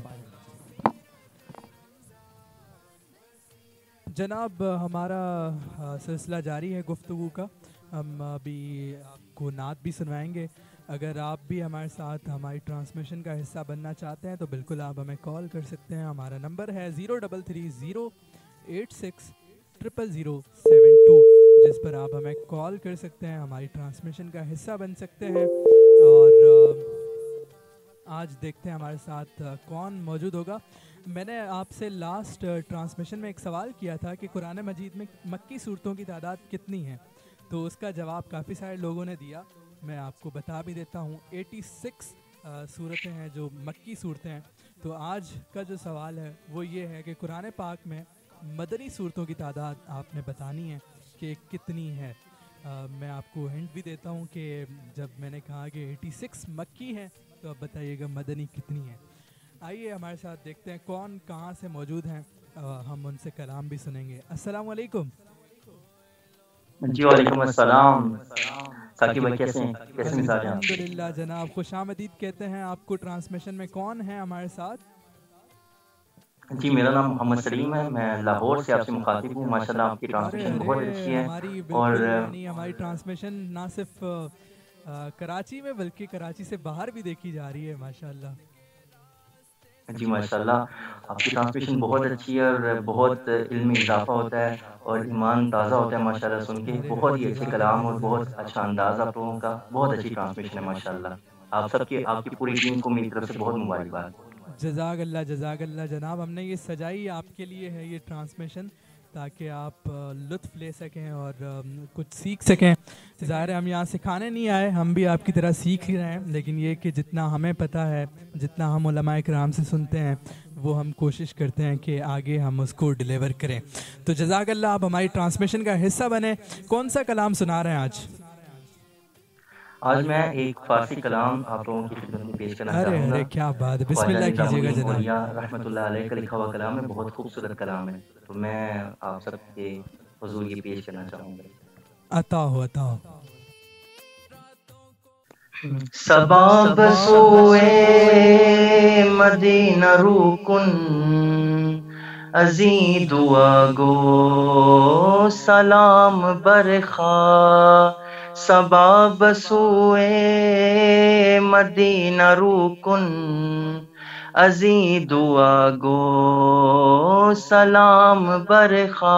जनाब, हमारा सिलसिला जारी है गुफ्तगू का। हम अभी आपको नात भी सुनवाएंगे। अगर आप भी हमारे साथ हमारी ट्रांसमिशन का हिस्सा बनना चाहते हैं तो बिल्कुल आप हमें कॉल कर सकते हैं। हमारा नंबर है 033086000072, जिस पर आप हमें कॉल कर सकते हैं, हमारी ट्रांसमिशन का हिस्सा बन सकते हैं। और आज देखते हैं हमारे साथ कौन मौजूद होगा। मैंने आपसे लास्ट ट्रांसमिशन में एक सवाल किया था कि कुरान मजीद में मक्की सूरतों की तादाद कितनी है, तो उसका जवाब काफ़ी सारे लोगों ने दिया। मैं आपको बता भी देता हूँ, 86 सूरतें हैं जो मक्की सूरतें हैं। तो आज का जो सवाल है वो ये है कि कुरान पाक में मदनी सूरतों की तादाद आपने बतानी है कि कितनी है। मैं आपको हिंट भी देता हूँ कि जब मैंने कहा कि 86 मक्की है तो अब बताइएगा मदनी कितनी है। आइए हमारे साथ देखते हैं कौन कहाँ से मौजूद हैं, हम उनसे कलाम भी सुनेंगे। अस्सलाम वालेकुम। जी वालेकुम अस्सलाम। साकिब भाई कैसे हैं? कैसे मिजाज हैं? अल्हम्दुलिल्लाह जनाब, खुशामदीद कहते हैं आपको। ट्रांसमिशन में कौन है हमारे साथ? जी मेरा नाम मोहम्मद सलीम है, मैं लाहौर से आपसे मुखातिब हूँ। माशाल्लाह आपकी ट्रांसमिशन बहुत अच्छी है। और हमारी ट्रांसमिशन ना सिर्फ कराची में बल्कि कराची से बाहर भी देखी जा रही है माशाल्लाह। जी माशाल्लाह आपकी ट्रांसमिशन बहुत अच्छी है और बहुत इल्मी इजाफा होता है और ईमान ताज़ा होता है माशाल्लाह सुन के। बहुत ही अच्छे कलाम और बहुत अच्छा अंदाज़ आप लोगों का, बहुत अच्छी ट्रांसमिशन है माशाल्लाह। आप सबके, आपकी पूरी टीम को मेरी तरफ से बहुत मुबारकबाद। जज़ाकल्लाह जनाब, हमने ये सजाई आपके लिए है ये ट्रांसमिशन, ताकि आप लुत्फ़ ले सकें और कुछ सीख सकें। ज़ाहिर है हम यहाँ सिखाने नहीं आए, हम भी आपकी तरह सीख ही रहे हैं, लेकिन ये कि जितना हमें पता है, जितना हम उलमाए किराम से सुनते हैं, वो हम कोशिश करते हैं कि आगे हम उसको डिलीवर करें। तो जज़ाकल्लाह, आप हमारी ट्रांसमिशन का हिस्सा बने। कौन सा कलाम सुना रहे हैं आज? आज मैं एक फारसी कलाम आप लोगों की खिदमत में पेश करना चाहूँगा। अरे क्या बात है, बिस्मिल्लाह कीजिएगा जनाब। रहमतुल्लाह अलैह का लिखा हुआ कलाम है, बहुत खूबसूरत कलाम है, तो मैं आप सबके हुजूर ये पेश करना चाहूँगा। अता हो। सबब सोए मदीना रुकुन अजी दुआ गो सलाम बरखा। सबब सोए मदीना रुकुन अजी दुआ गो सलाम बरखा।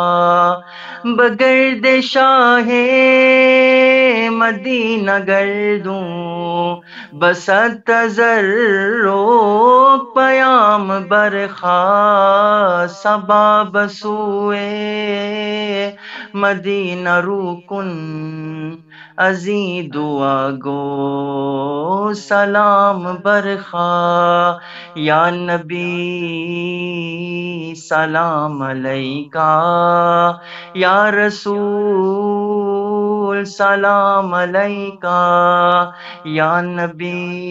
बगैर शाहे मदीना गर्दूं बसत ज़र्रो पयाम बरखा सबब सुए मदीना रुकुन अजी दुआ गो सलाम बरखा या नबी सलाम अलैका या रसूल सलाम अलैका या नबी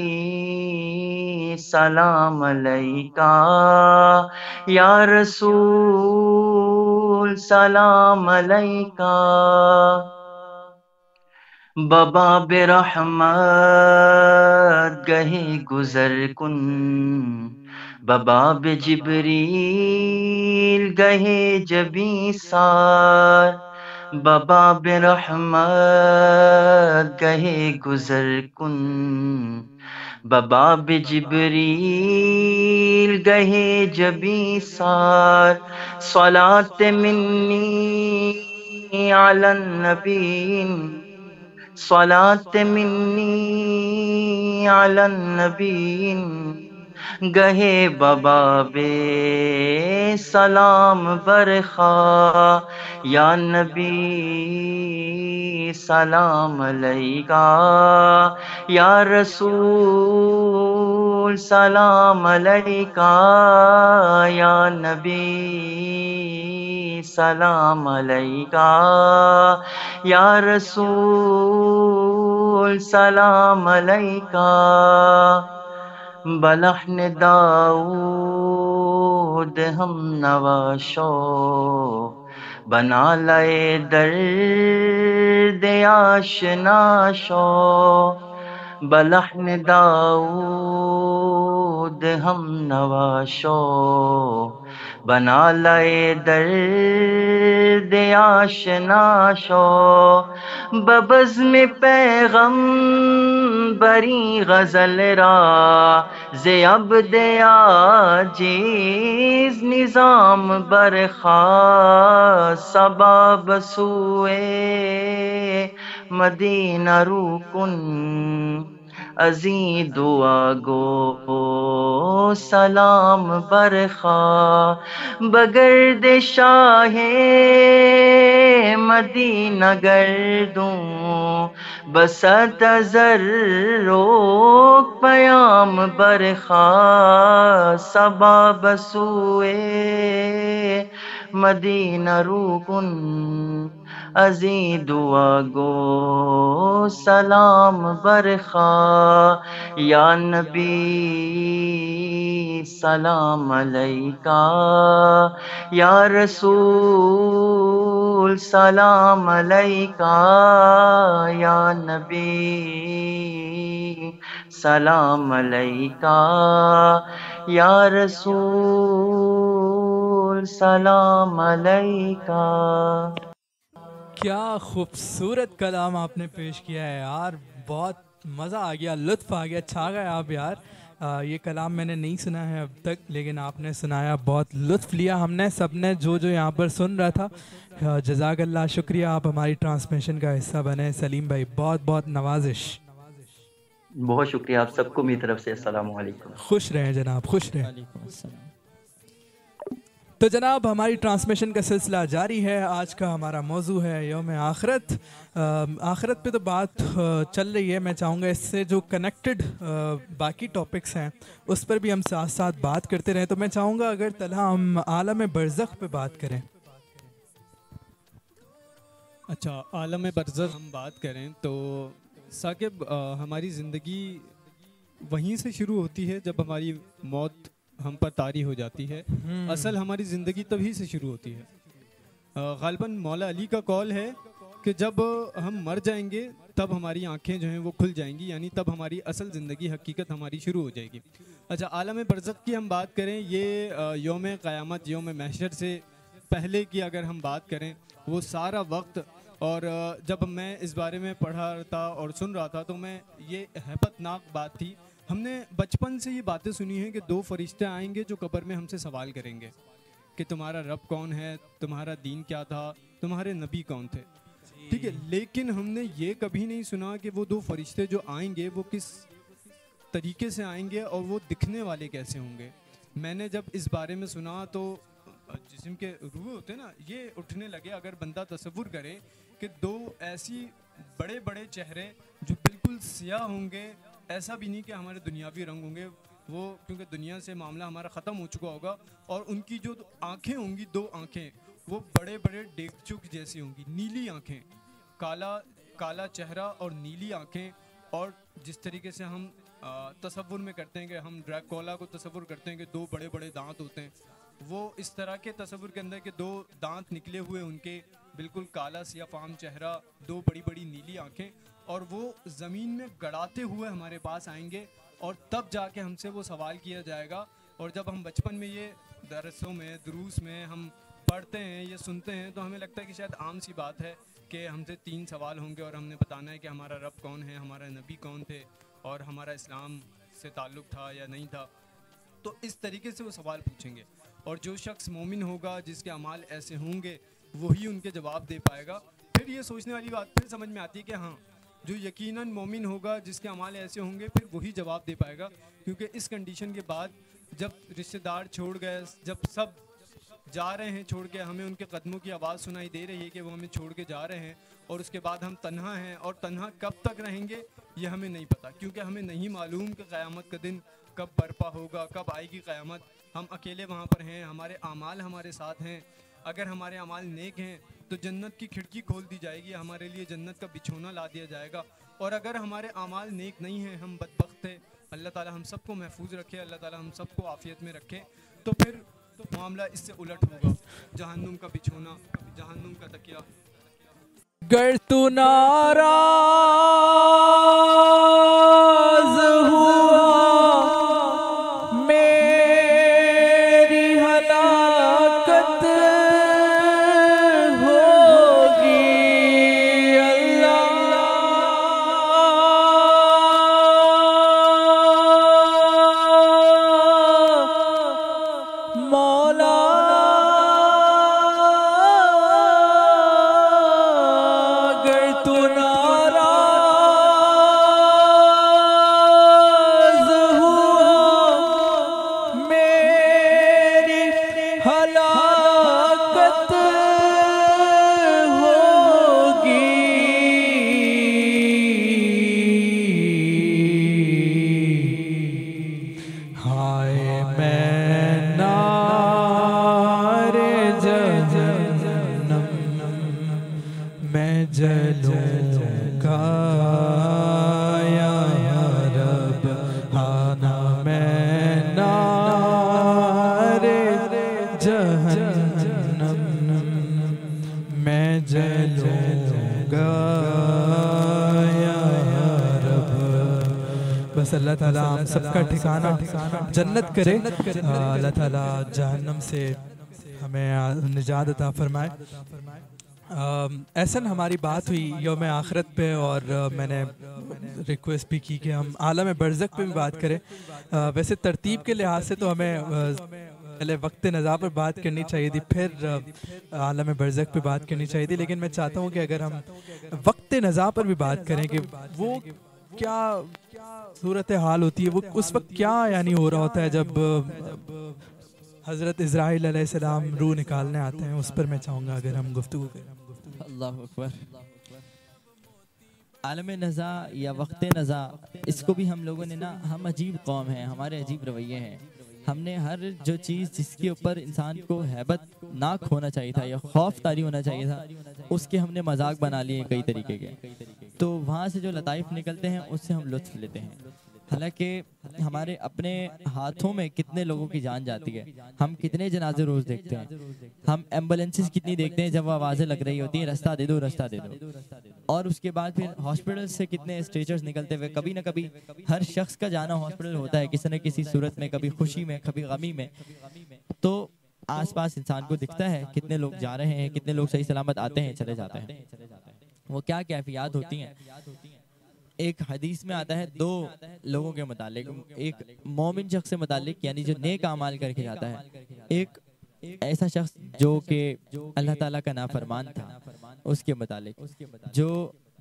सलाम अलैका या रसूल सलाम अलैका बबा बेरहमत गहे गुजर कुन बबा बे जिब्रील गहे जबी सार बबा बेरहमत गहे गुजर कुन बबा बे जिब्रील गहे जबी सार सलात मिन्नी अलन नबीन सलात मिन्नी अलन नबीन गहे बबा बे सलाम बरखा या नबी सलाम अलैका या रसूल सलाम अलैका या नबी सलाम अलैका या रसूल सलाम अलैका बलहन दाऊद हम नवाशो बना लाए दर्द आशनाशो बलहन दाऊद हम नवाशो बना लाए दर्द आशनाशो बबज़ में पैगम बरी गज़ल रा ज़े अब्द आजीज़ निज़ाम बरखा सबब सुए मदीना रुकुन अजी दुआ गो सलाम बरखा बगर्द शाहे मदीना गर्दूं बसत ज़र्रो पयाम बरखा सबब सुए मदीना रुकुन अजी दुआ गो सलाम बरखा या नबी सलाम अलैका या रसूल सलाम अलैका या नबी सलाम अलैका या रसूल सलाम अलैका। क्या खूबसूरत कलाम आपने पेश किया है यार, बहुत मज़ा आ गया, लुत्फ़ आ गया, छा गए आप यार। ये कलाम मैंने नहीं सुना है अब तक, लेकिन आपने सुनाया, बहुत लुत्फ़ लिया हमने सब ने जो यहाँ पर सुन रहा था। जज़ाकल्लाह, शुक्रिया, आप हमारी ट्रांसमिशन का हिस्सा बने। सलीम भाई, बहुत बहुत नवाजिश। बहुत शुक्रिया आप सबको मेरी तरफ से। अस्सलाम वालेकुम। खुश रहें जनाब, खुश रहें। तो जनाब, हमारी ट्रांसमिशन का सिलसिला जारी है। आज का हमारा मौजू है यौम आखरत। आखरत पे तो बात चल रही है। मैं चाहूँगा इससे जो कनेक्टेड बाकी टॉपिक्स हैं उस पर भी हम साथ साथ बात करते रहें। तो मैं चाहूँगा अगर तलहा हम आलम बरज़ख पे बात करें। अच्छा, आलम बरज़ख हम बात करें तो साकिब, हमारी ज़िंदगी वहीं से शुरू होती है जब हमारी मौत हम पर तारी हो जाती है। असल हमारी ज़िंदगी तभी से शुरू होती है। ग़ालिबन मौला अली का कौल है कि जब हम मर जाएंगे तब हमारी आंखें जो हैं वो खुल जाएंगी, यानी तब हमारी असल ज़िंदगी, हकीकत हमारी शुरू हो जाएगी। अच्छा, आलम बरज़ख की हम बात करें, ये यौम क़यामत, यौम महशर से पहले की अगर हम बात करें, वो सारा वक्त, और जब मैं इस बारे में पढ़ा था और सुन रहा था तो मैं, ये हैबतनाक बात थी। हमने बचपन से ये बातें सुनी हैं कि दो फरिश्ते आएंगे जो कब्र में हमसे सवाल करेंगे कि तुम्हारा रब कौन है, तुम्हारा दीन क्या था, तुम्हारे नबी कौन थे। ठीक है, लेकिन हमने ये कभी नहीं सुना कि वो दो फरिश्ते जो आएंगे वो किस तरीके से आएंगे और वो दिखने वाले कैसे होंगे। मैंने जब इस बारे में सुना तो जिस्म के रूह होते हैं ना, ये उठने लगे। अगर बंदा तसव्वुर करे कि दो ऐसी बड़े बड़े चेहरे जो बिल्कुल सियाह होंगे, ऐसा भी नहीं कि हमारे दुनियावी रंग होंगे, वो क्योंकि दुनिया से मामला हमारा ख़त्म हो चुका होगा, और उनकी जो आँखें होंगी, दो आँखें वो बड़े बड़े डेगचुक जैसी होंगी, नीली आँखें, काला काला चेहरा और नीली आँखें। और जिस तरीके से हम तसव्वुर में करते हैं कि हम ड्रैकुला को तसव्वुर करते हैं कि दो बड़े बड़े दांत होते हैं, वो इस तरह के तसव्वुर के अंदर के दो दांत निकले हुए, उनके बिल्कुल काला सियाफाम चेहरा, दो बड़ी बड़ी नीली आँखें, और वो ज़मीन में गड़ाते हुए हमारे पास आएंगे। और तब जाके हमसे वो सवाल किया जाएगा। और जब हम बचपन में ये दरसों में, दुरूस में हम पढ़ते हैं, ये सुनते हैं, तो हमें लगता है कि शायद आम सी बात है कि हमसे 3 सवाल होंगे और हमने बताना है कि हमारा रब कौन है, हमारा नबी कौन थे, और हमारा इस्लाम से ताल्लुक़ था या नहीं था। तो इस तरीके से वो सवाल पूछेंगे, और जो शख्स मोमिन होगा, जिसके अमाल ऐसे होंगे, वही उनके जवाब दे पाएगा। फिर ये सोचने वाली बात फिर समझ में आती है कि हाँ, जो यकीनन मोमिन होगा, जिसके अमाल ऐसे होंगे, फिर वही जवाब दे पाएगा। क्योंकि इस कंडीशन के बाद जब रिश्तेदार छोड़ गए, जब सब जा रहे हैं छोड़ के, हमें उनके कदमों की आवाज़ सुनाई दे रही है कि वो हमें छोड़ के जा रहे हैं, और उसके बाद हम तन्हा हैं, और तन्हा कब तक रहेंगे ये हमें नहीं पता, क्योंकि हमें नहीं मालूम कि क़यामत का दिन कब बर्पा होगा, कब आएगी क़यामत। हम अकेले वहाँ पर हैं, हमारे आमाल हमारे साथ हैं। अगर हमारे अमाल नेक हैं तो जन्नत की खिड़की खोल दी जाएगी, हमारे लिए जन्नत का बिछोना ला दिया जाएगा। और अगर हमारे अमाल नेक नहीं हैं, हम बदबख्त हैं, अल्लाह ताला हम सबको महफूज रखे, अल्लाह ताला हम सबको आफियत में रखे, तो फिर मामला इससे उलट होगा। जहन्नुम का बिछोना, जहन्नुम का तकिया। गर तू नाराज हुआ मेरी हलाकत होगी, अल्लाह मौला अल्लाह ताला हम सबका ठिकाना जन्नत करे, अल्लाह ताला जहन्नम से हमें निजात अता फरमाए। ऐसा हमारी बात हुई यौम आखिरत पे, और मैंने रिक्वेस्ट भी की कि हम आलम बरज़ख पे भी बात करें। वैसे तरतीब के लिहाज से तो हमें पहले वक्त नज़ा पर बात करनी चाहिए थी, फिर आलम बरज़ख पे बात करनी चाहिए थी, लेकिन मैं चाहता हूँ कि अगर हम वक्त नज़ा पर भी बात करें कि वो क्या सूरत हाल होती है, वो उस वक्त क्या यानी हो रहा होता है जब हज़रत इज़राइल अलैहिस्सलाम रूह निकालने आते हैं, उस पर मैं चाहूँगा अगर हम गुफ्तगू करें। अल्लाहु अकबर। आलम नज़ा या वक्त नज़ा, इसको भी हम लोगों ने ना, हम अजीब कौम हैं, हमारे अजीब रवैये हैं। हमने हर जो चीज़ जिसके ऊपर इंसान को हैबत नाक होना चाहिए था या खौफ तारी होना चाहिए था, उसके हमने मजाक बना लिए कई तरीके के। तो वहाँ से जो लताइफ निकलते हैं उससे हम लुत्फ़ लेते हैं। हालांकि हमारे अपने हाथों में कितने लोगों की जान जाती है, हम कितने जनाजे रोज़ देखते हैं, हम एम्बुलेंसेस कितनी देखते हैं जब वो आवाज़ें लग रही होती हैं, रास्ता दे दो, रास्ता दे दो। और उसके बाद फिर हॉस्पिटल से कितने स्ट्रेचर्स निकलते हुए, कभी ना कभी हर शख्स का जाना हॉस्पिटल होता है किसी न किसी सूरत में, कभी खुशी में, कभी गमी में। तो आसपास इंसान को दिखता है कितने लोग जा रहे हैं, कितने लोग सही सलामत आते हैं, चले जाते हैं, वो क्या कैफियत होती हैं। एक हदीस में आता है 2 लोगों के मुतालिक, एक मोमिन शख्स से मुतालिक यानी जो नेक अमाल करके जाता है, एक ऐसा शख्स जो कि अल्लाह ताला का नाफरमान था उसके मुतालिक, जो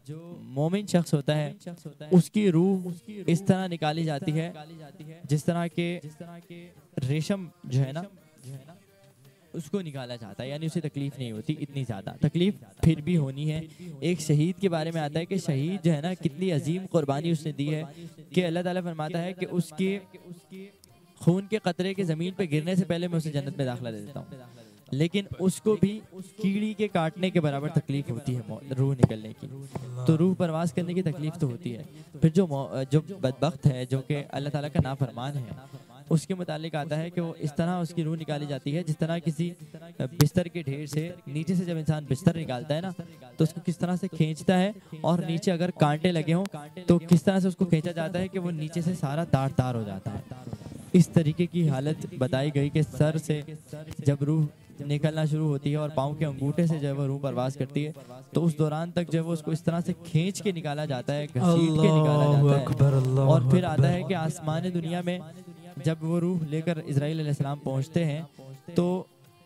मोमिन शख्स होता है उसकी रूह इस तरह निकाली जाती है जिस तरह के रेशम जो है ना उसको निकाला जाता है, यानी उसे तकलीफ नहीं होती इतनी ज़्यादा। तकलीफ फिर भी होनी है। एक शहीद के बारे में आता है कि शहीद जो है ना कितनी अजीम कुर्बानी उसने दी है कि अल्लाह ताला फरमाता है कि उसके खून के कतरे के ज़मीन पे गिरने से पहले मैं उसे जन्नत में दाखिला दे देता हूँ, लेकिन उसको भी कीड़ी के काटने के बराबर तकलीफ होती है रूह निकलने की। तो रूह परवास करने की तकलीफ तो होती है। फिर जो बदबख्त है जो कि अल्लाह ताला का नाफरमान है उसके मुतालिक आता है कि वो इस तरह उसकी रूह निकाली जाती है जिस तरह किसी बिस्तर के ढेर से नीचे से जब इंसान बिस्तर निकालता है ना तो उसको किस तरह से खींचता है, और नीचे अगर कांटे लगे हों तो किस तरह से उसको खींचा जाता है कि वो नीचे से सारा तार तार हो जाता है। इस तरीके की हालत बताई गई कि सर से जब रूह निकलना शुरू होती है और पाँव के अंगूठे से जब वो रूह परवास करती है तो उस दौरान तक जब वो उसको इस तरह से खींच के निकाला जाता है, घसीट के निकाला जाता है। और फिर आता है कि आसमान दुनिया में जब वो रूह लेकर इज़राइल अलैहिस्सलाम पहुंचते हैं तो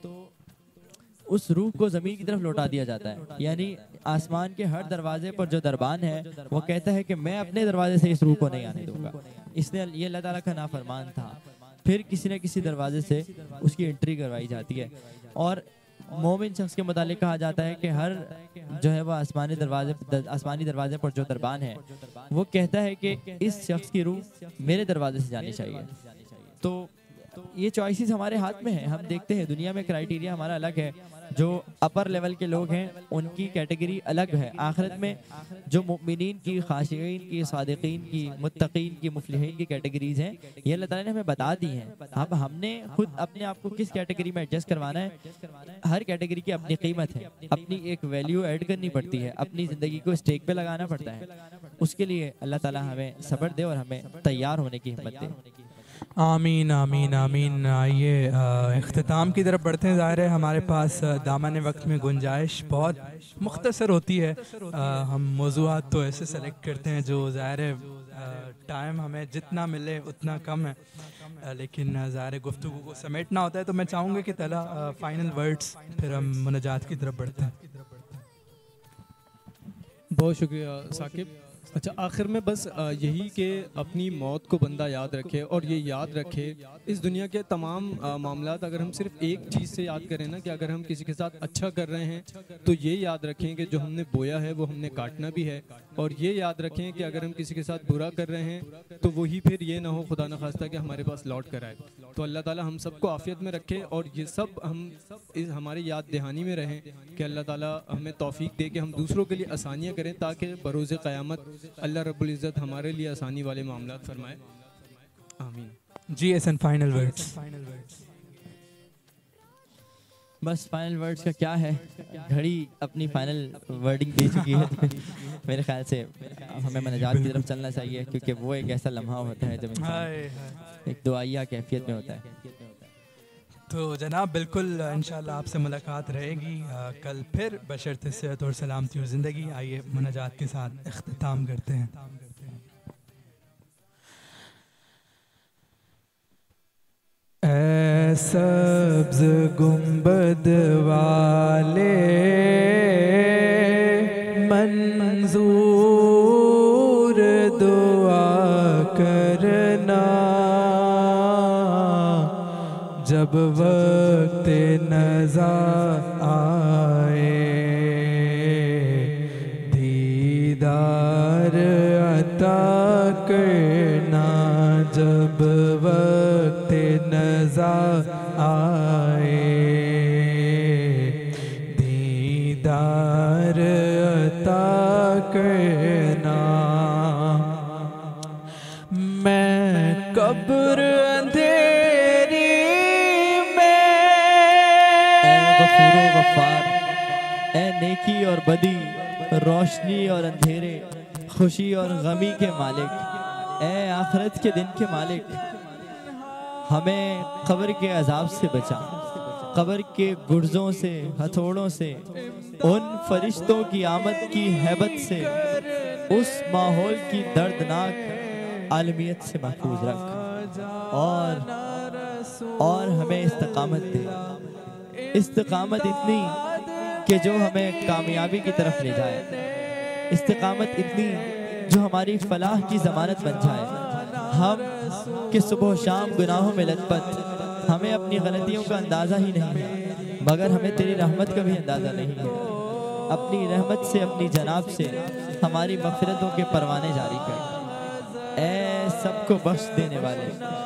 उस रूह को ज़मीन की तरफ लौटा दिया जाता है। यानी आसमान के हर दरवाजे पर जो दरबान है वो कहता है कि मैं अपने दरवाजे से इस रूह को नहीं आने दूंगा, इसने ये अल्लाह ताला का नाफरमान था। फिर किसी न किसी दरवाजे से उसकी एंट्री करवाई जाती है। और मोमिन शख्स के मुतालिक कहा जाता है कि हर जो है वो आसमानी दरवाजे पर जो दरबान है वो कहता है कि इस शख्स की रूह मेरे दरवाजे से जानी चाहिए। तो ये चॉइसेस हमारे हाथ में है। हम देखते हैं दुनिया में क्राइटेरिया हमारा अलग है। जो अपर लेवल के लोग हैं उनकी कैटेगरी अलग है। आखिरत में जो मुमिनीन की, खाशिईन की, सादिकीन की, मुत्तकीन की, मुफलिहीन की कैटेगरीज हैं ये अल्लाह ताला ने हमें बता दी हैं। अब हमने खुद अपने आप को किस कैटेगरी में एडजस्ट करवाना है। हर कैटेगरी की अपनी कीमत है, अपनी एक वैल्यू ऐड करनी पड़ती है, अपनी ज़िंदगी को स्टेक पे लगाना पड़ता है। उसके लिए अल्लाह ताला हमें सब्र दे और हमें तैयार होने की हिम्मत दे। आमीन आमीन आमीन। आइए इख्तिताम की तरफ बढ़ते हैं। ज़ाहिर है हमारे पास दामन वक्त में गुंजाइश बहुत मुख्तसर होती है। हम मौज़ूआत तो ऐसे सेलेक्ट करते हैं जो ज़ाहिर है टाइम हमें जितना मिले उतना कम है, लेकिन ज़ाहिर गुफ्तगू को समेटना होता है। तो मैं चाहूँगा कि तला फाइनल वर्ड्स, फिर हम मुनाजात की तरफ बढ़ते हैं। बहुत शुक्रिया साकिब। अच्छा, आखिर में बस यही कि अपनी मौत को बंदा याद रखे और ये याद रखे इस दुनिया के तमाम मामलात अगर हम सिर्फ एक चीज़ से याद करें ना कि अगर हम किसी के साथ अच्छा कर रहे हैं तो ये याद रखें कि जो हमने बोया है वो हमने काटना भी है, और ये याद रखें कि अगर हम किसी के साथ बुरा कर रहे हैं तो वही फिर ये ना हो खुदा न खास्ता कि हमारे पास लौट कर आए। तो अल्लाह ताला हम सबको आफियत में रखे और ये सब हम इस हमारे याद दहानी में रहें कि अल्लाह ताला हमें तौफीक दे कि हम दूसरों के लिए आसानियाँ करें ताकि बरोज़ क़यामत अल्लाह रब्बुल इज़्ज़त हमारे लिए आसानी वाले मामलात फरमाए। आमीन। जी एसन फाइनल वर्ड्स। बस फाइनल वर्ड्स का क्या है, घड़ी अपनी फाइनल वर्डिंग दे चुकी है। मेरे ख्याल से हमें मनाजात की तरफ चलना चाहिए क्योंकि वो एक ऐसा लम्हा होता है जब इंसान एक दुआया कैफियत में होता है। तो जनाब बिल्कुल इंशाल्लाह आपसे मुलाकात रहेगी कल फिर बशर्ते सेहत और सलामती और ज़िंदगी। आइए मुनाजात के साथ इख्तिताम करते हैं। ऐ सब्ज़ गुंबद वाले मंजूर दुआ करना, जब वक्त नज़ा आए दीदार अता करना, जब वक्त नज़ा आए दीदार अता करना। मैं कब्र नेकी और बदी, रोशनी और अंधेरे, खुशी और गमी के मालिक, ए आखिरत के दिन के मालिक, हमें कब्र के अजाब से बचा, कब्र के गुर्जों से, हथौड़ों से, उन फरिश्तों की आमद की हैबत से, उस माहौल की दर्दनाक आलमियत से महफूज रख और हमें इस्तिकामत दे, इस्तिकामत इतनी कि जो हमें कामयाबी की तरफ ले जाए, इस्तिकामत इतनी जो हमारी फलाह की ज़मानत बन जाए। हम कि सुबह शाम गुनाहों में लथपथ, हमें अपनी गलतियों का अंदाज़ा ही नहीं है, मगर हमें तेरी रहमत का भी अंदाज़ा नहीं है। अपनी रहमत से, अपनी जनाब से हमारी मग़फ़िरतों के परवाने जारी कर। ऐ सबको बख्श देने वाले,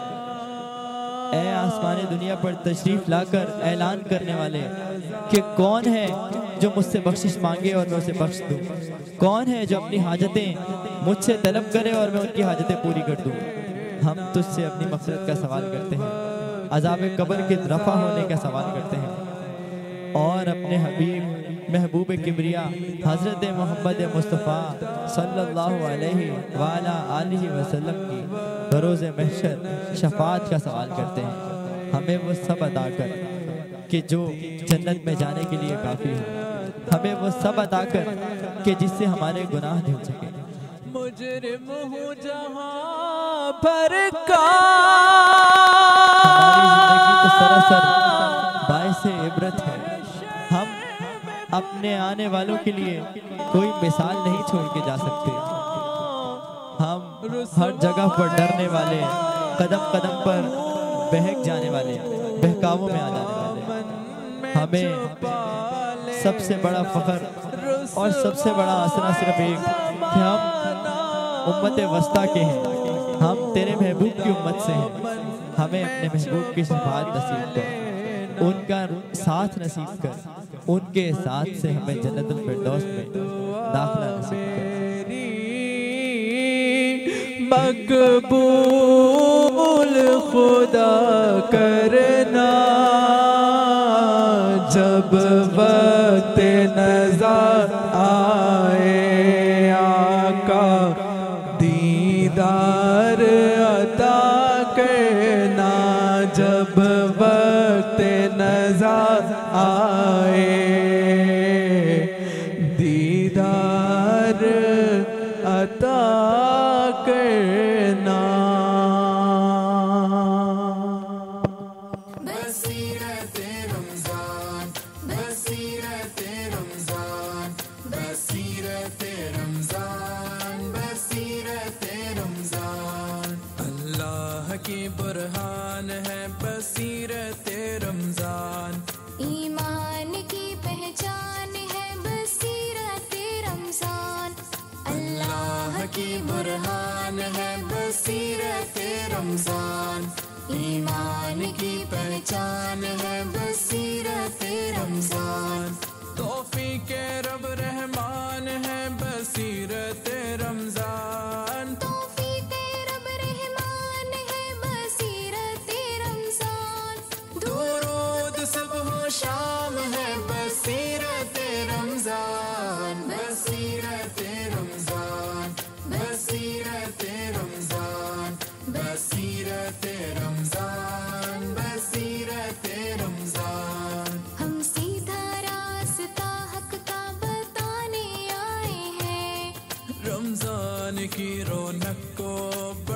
ऐ आसमानी दुनिया पर तशरीफ़ लाकर ऐलान करने वाले कि कौन है जो मुझसे बख्शिश मांगे और मैं उसे बख्श दूँ, कौन है जो अपनी हाजतें मुझसे तलब करे और मैं उनकी हाजतें पूरी कर दूँ। हम तुझसे अपनी मग़फ़िरत का सवाल करते हैं, अज़ाब कब्र के रफ़ा होने का सवाल करते हैं और अपने हबीब महबूब किबरिया हज़रत मोहम्मद मुस्तफ़ा सल्लल्लाहु अलैहि वाला आलिहि वसल्लम की बरोज़े महशर शफ़ाअत का सवाल करते हैं। हमें वो सब अता कर कि जो जन्नत में जाने के लिए काफ़ी हो। हमें वो सब अता कर कि जिससे हमारे गुनाह धुल सके। मुजरिम हूँ जहाँ पर का, हमारी ज़िंदगी तो सरासर बाइसे इबरत है। हम अपने आने वालों के लिए कोई मिसाल नहीं छोड़ के जा सकते। हम हर जगह पर डरने वाले, कदम कदम पर बहक जाने वाले, बहकावों में आ जाने वाले। हमें सबसे बड़ा फ़ख्र और सबसे बड़ा आसरा सिर्फ एक कि हम उम्मत वस्ता के हैं, हम तेरे महबूब की उम्मत से हैं। हमें अपने महबूब की शफ़ाअत नसीब कर, उनका साथ नसीब कर, उनके साथ से हमें जन्नतुल फिरदौस में दाखिला नसीब कर। मकबूल खुदा करना जब वक्त नज़र आए, आका दीदार अता करना जब वक्त नज़र आए, दीदार अता करना। बसीरत रमज़ान, बसीरत रमज़ान, बसीरत रमज़ान, बसीरत रमज़ान। अल्लाह की बुरहान है बसीरत रमज़ान, ईमान की पहचान है बसीरत रमज़ान। अल्लाह की बुरहान है बसीरत रमज़ान, ईमान की पहचान है बसीरत रमज़ान। तौफीक रब रहमान है बसीरत रमज़ान, तौफीक रब रहमान है बसीरत रमज़ान। दुरूद सुबह शाम है बसीरत रमज़ान, बसीरत रमज़ान, बसीरत रमज़ान, बसीरत रमज़ान, बसीरत रमज़ान। हम सीधा रास्ता हक का बताने आए हैं, रमज़ान की रौनक को